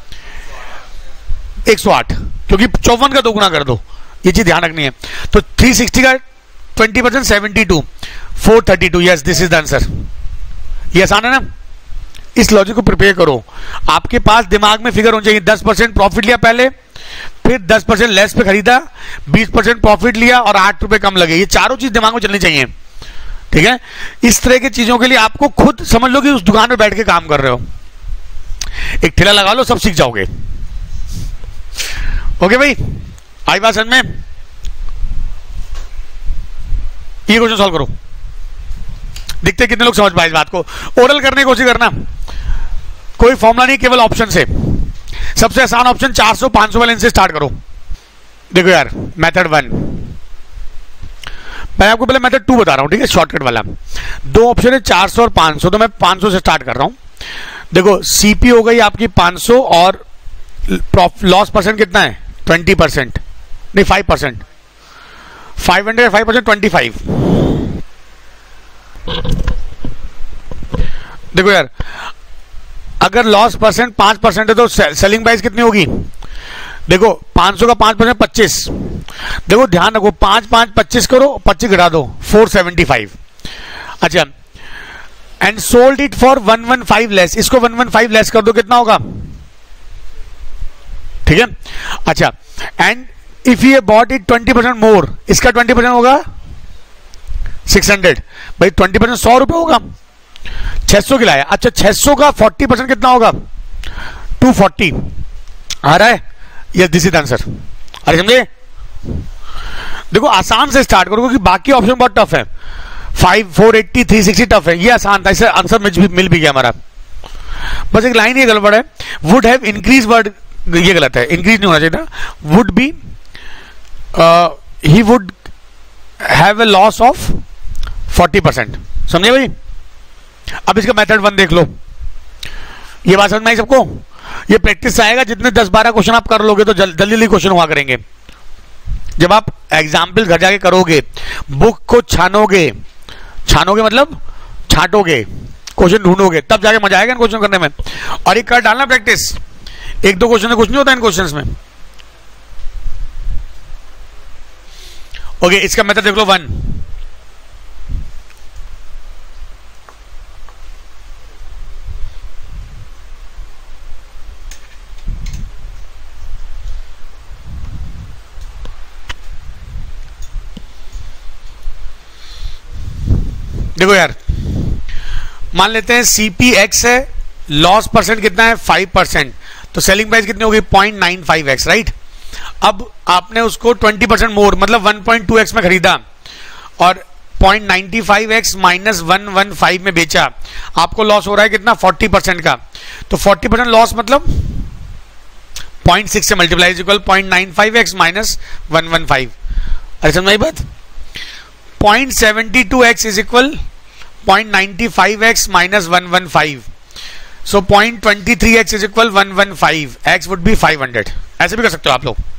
एक सौ आठ, क्योंकि चौवन का दो गुना कर दो, ये चीज ध्यान रखनी है। तो थ्री सिक्सटी का twenty percent, seventy two, four thirty two, yes this is the answer. ये आसान है ना, इस लॉजिक को प्रिपेयर करो। आपके पास दिमाग में फिगर होनी चाहिए, दस परसेंट प्रॉफिट लिया पहले, फिर दस परसेंट लेस पे खरीदा, बीस परसेंट प्रॉफिट लिया और आठ रुपए कम लगे। ये चारों चीज दिमाग में चलनी चाहिए, ठीक है। इस तरह की चीजों के लिए आपको खुद समझ लो कि उस दुकान पे बैठ के काम कर रहे हो, एक ठेला लगा लो, सब सीख जाओगे। ओके भाई, आई बात समझ में। ये क्वेश्चन सॉल्व करो, देखते कितने लोग समझ पाए इस बात को। ओरल करने की कोशिश करना, कोई फॉर्मूला नहीं, केवल ऑप्शन से। सबसे आसान ऑप्शन चार सौ, पांच सौ वाले इनसे स्टार्ट करो। देखो यार मेथड वन, मैं आपको पहले मेथड टू बता रहा हूं, ठीक है, शॉर्टकट वाला। दो ऑप्शन है चार सौ और पांच सौ, तो मैं पांच सौ से स्टार्ट कर रहा हूं। देखो सीपी हो गई आपकी पांच सौ, और लॉस परसेंट कितना है, ट्वेंटी परसेंट, नहीं five percent, five hundred five percent, twenty five. देखो यार अगर लॉस परसेंट पांच परसेंट है तो सेलिंग प्राइस कितनी होगी, देखो पांच सौ का पांच परसेंट पच्चीस। देखो ध्यान रखो, पांच पांच पच्चीस करो, पच्चीस घटा दो, फोर सेवेंटी फाइव। अच्छा and sold it for one one five less, इसको वन वन फाइव लेस कर दो, कितना होगा, ठीक है। अच्छा and if you bought it twenty percent more, इसका ट्वेंटी परसेंट होगा सिक्स हंड्रेड। भाई ट्वेंटी परसेंट सौ रुपए होगा, छह सौ की लाया। अच्छा छह सौ का फोर्टी परसेंट कितना होगा, टू फोर्टी आ रहा है, यस दिस इज आंसर। अरे समझे, देखो आसान से स्टार्ट करो, क्योंकि बाकी ऑप्शन बहुत टफ है। Five, four eighty, three sixty tough है, ये आसान था, इससे आंसर मिल भी, मिल भी गया हमारा। बस एक लाइन ये गड़बड़ है, वुड हैव इंक्रीज वर्ड, ये गलत है, इंक्रीज नहीं होना चाहिए था, would be, he would have a loss of forty percent. समझे भाई। अब इसका मेथड वन देख लो, ये बात समझ में आई सबको। ये प्रैक्टिस से आएगा, जितने दस बारह क्वेश्चन आप कर लोगे तो जल्दी जल्दी क्वेश्चन हुआ करेंगे। जब आप एग्जाम्पल घर जाके करोगे, बुक को छानोगे, छानोगे मतलब छांटोगे, क्वेश्चन ढूंढोगे, तब जाके मजा आएगा इन क्वेश्चन करने में। और ये कर डालना प्रैक्टिस, एक दो क्वेश्चन से कुछ नहीं होता इन क्वेश्चंस में। ओके इसका मेथड देख लो वन। देखो यार मान लेते हैं सीपी एक्स है, लॉस परसेंट कितना है फाइव परसेंट, तो सेलिंग प्राइस कितनी होगी point nine five x, right. अब आपने उसको ट्वेंटी परसेंट मोर मतलब वन पॉइंट टू एक्स में खरीदा और point ninety five x minus one one five में बेचा, आपको लॉस हो रहा है कितना फोर्टी परसेंट का। तो फोर्टी परसेंट लॉस मतलब पॉइंट सिक्स से multiply is equal point nine five x minus one one five. अरे समझ बात, point seventy two x is equal point ninety five x minus one one five, so point twenty three x is equal one one five, x would be five hundred. ऐसे भी कर सकते हो आप लोग।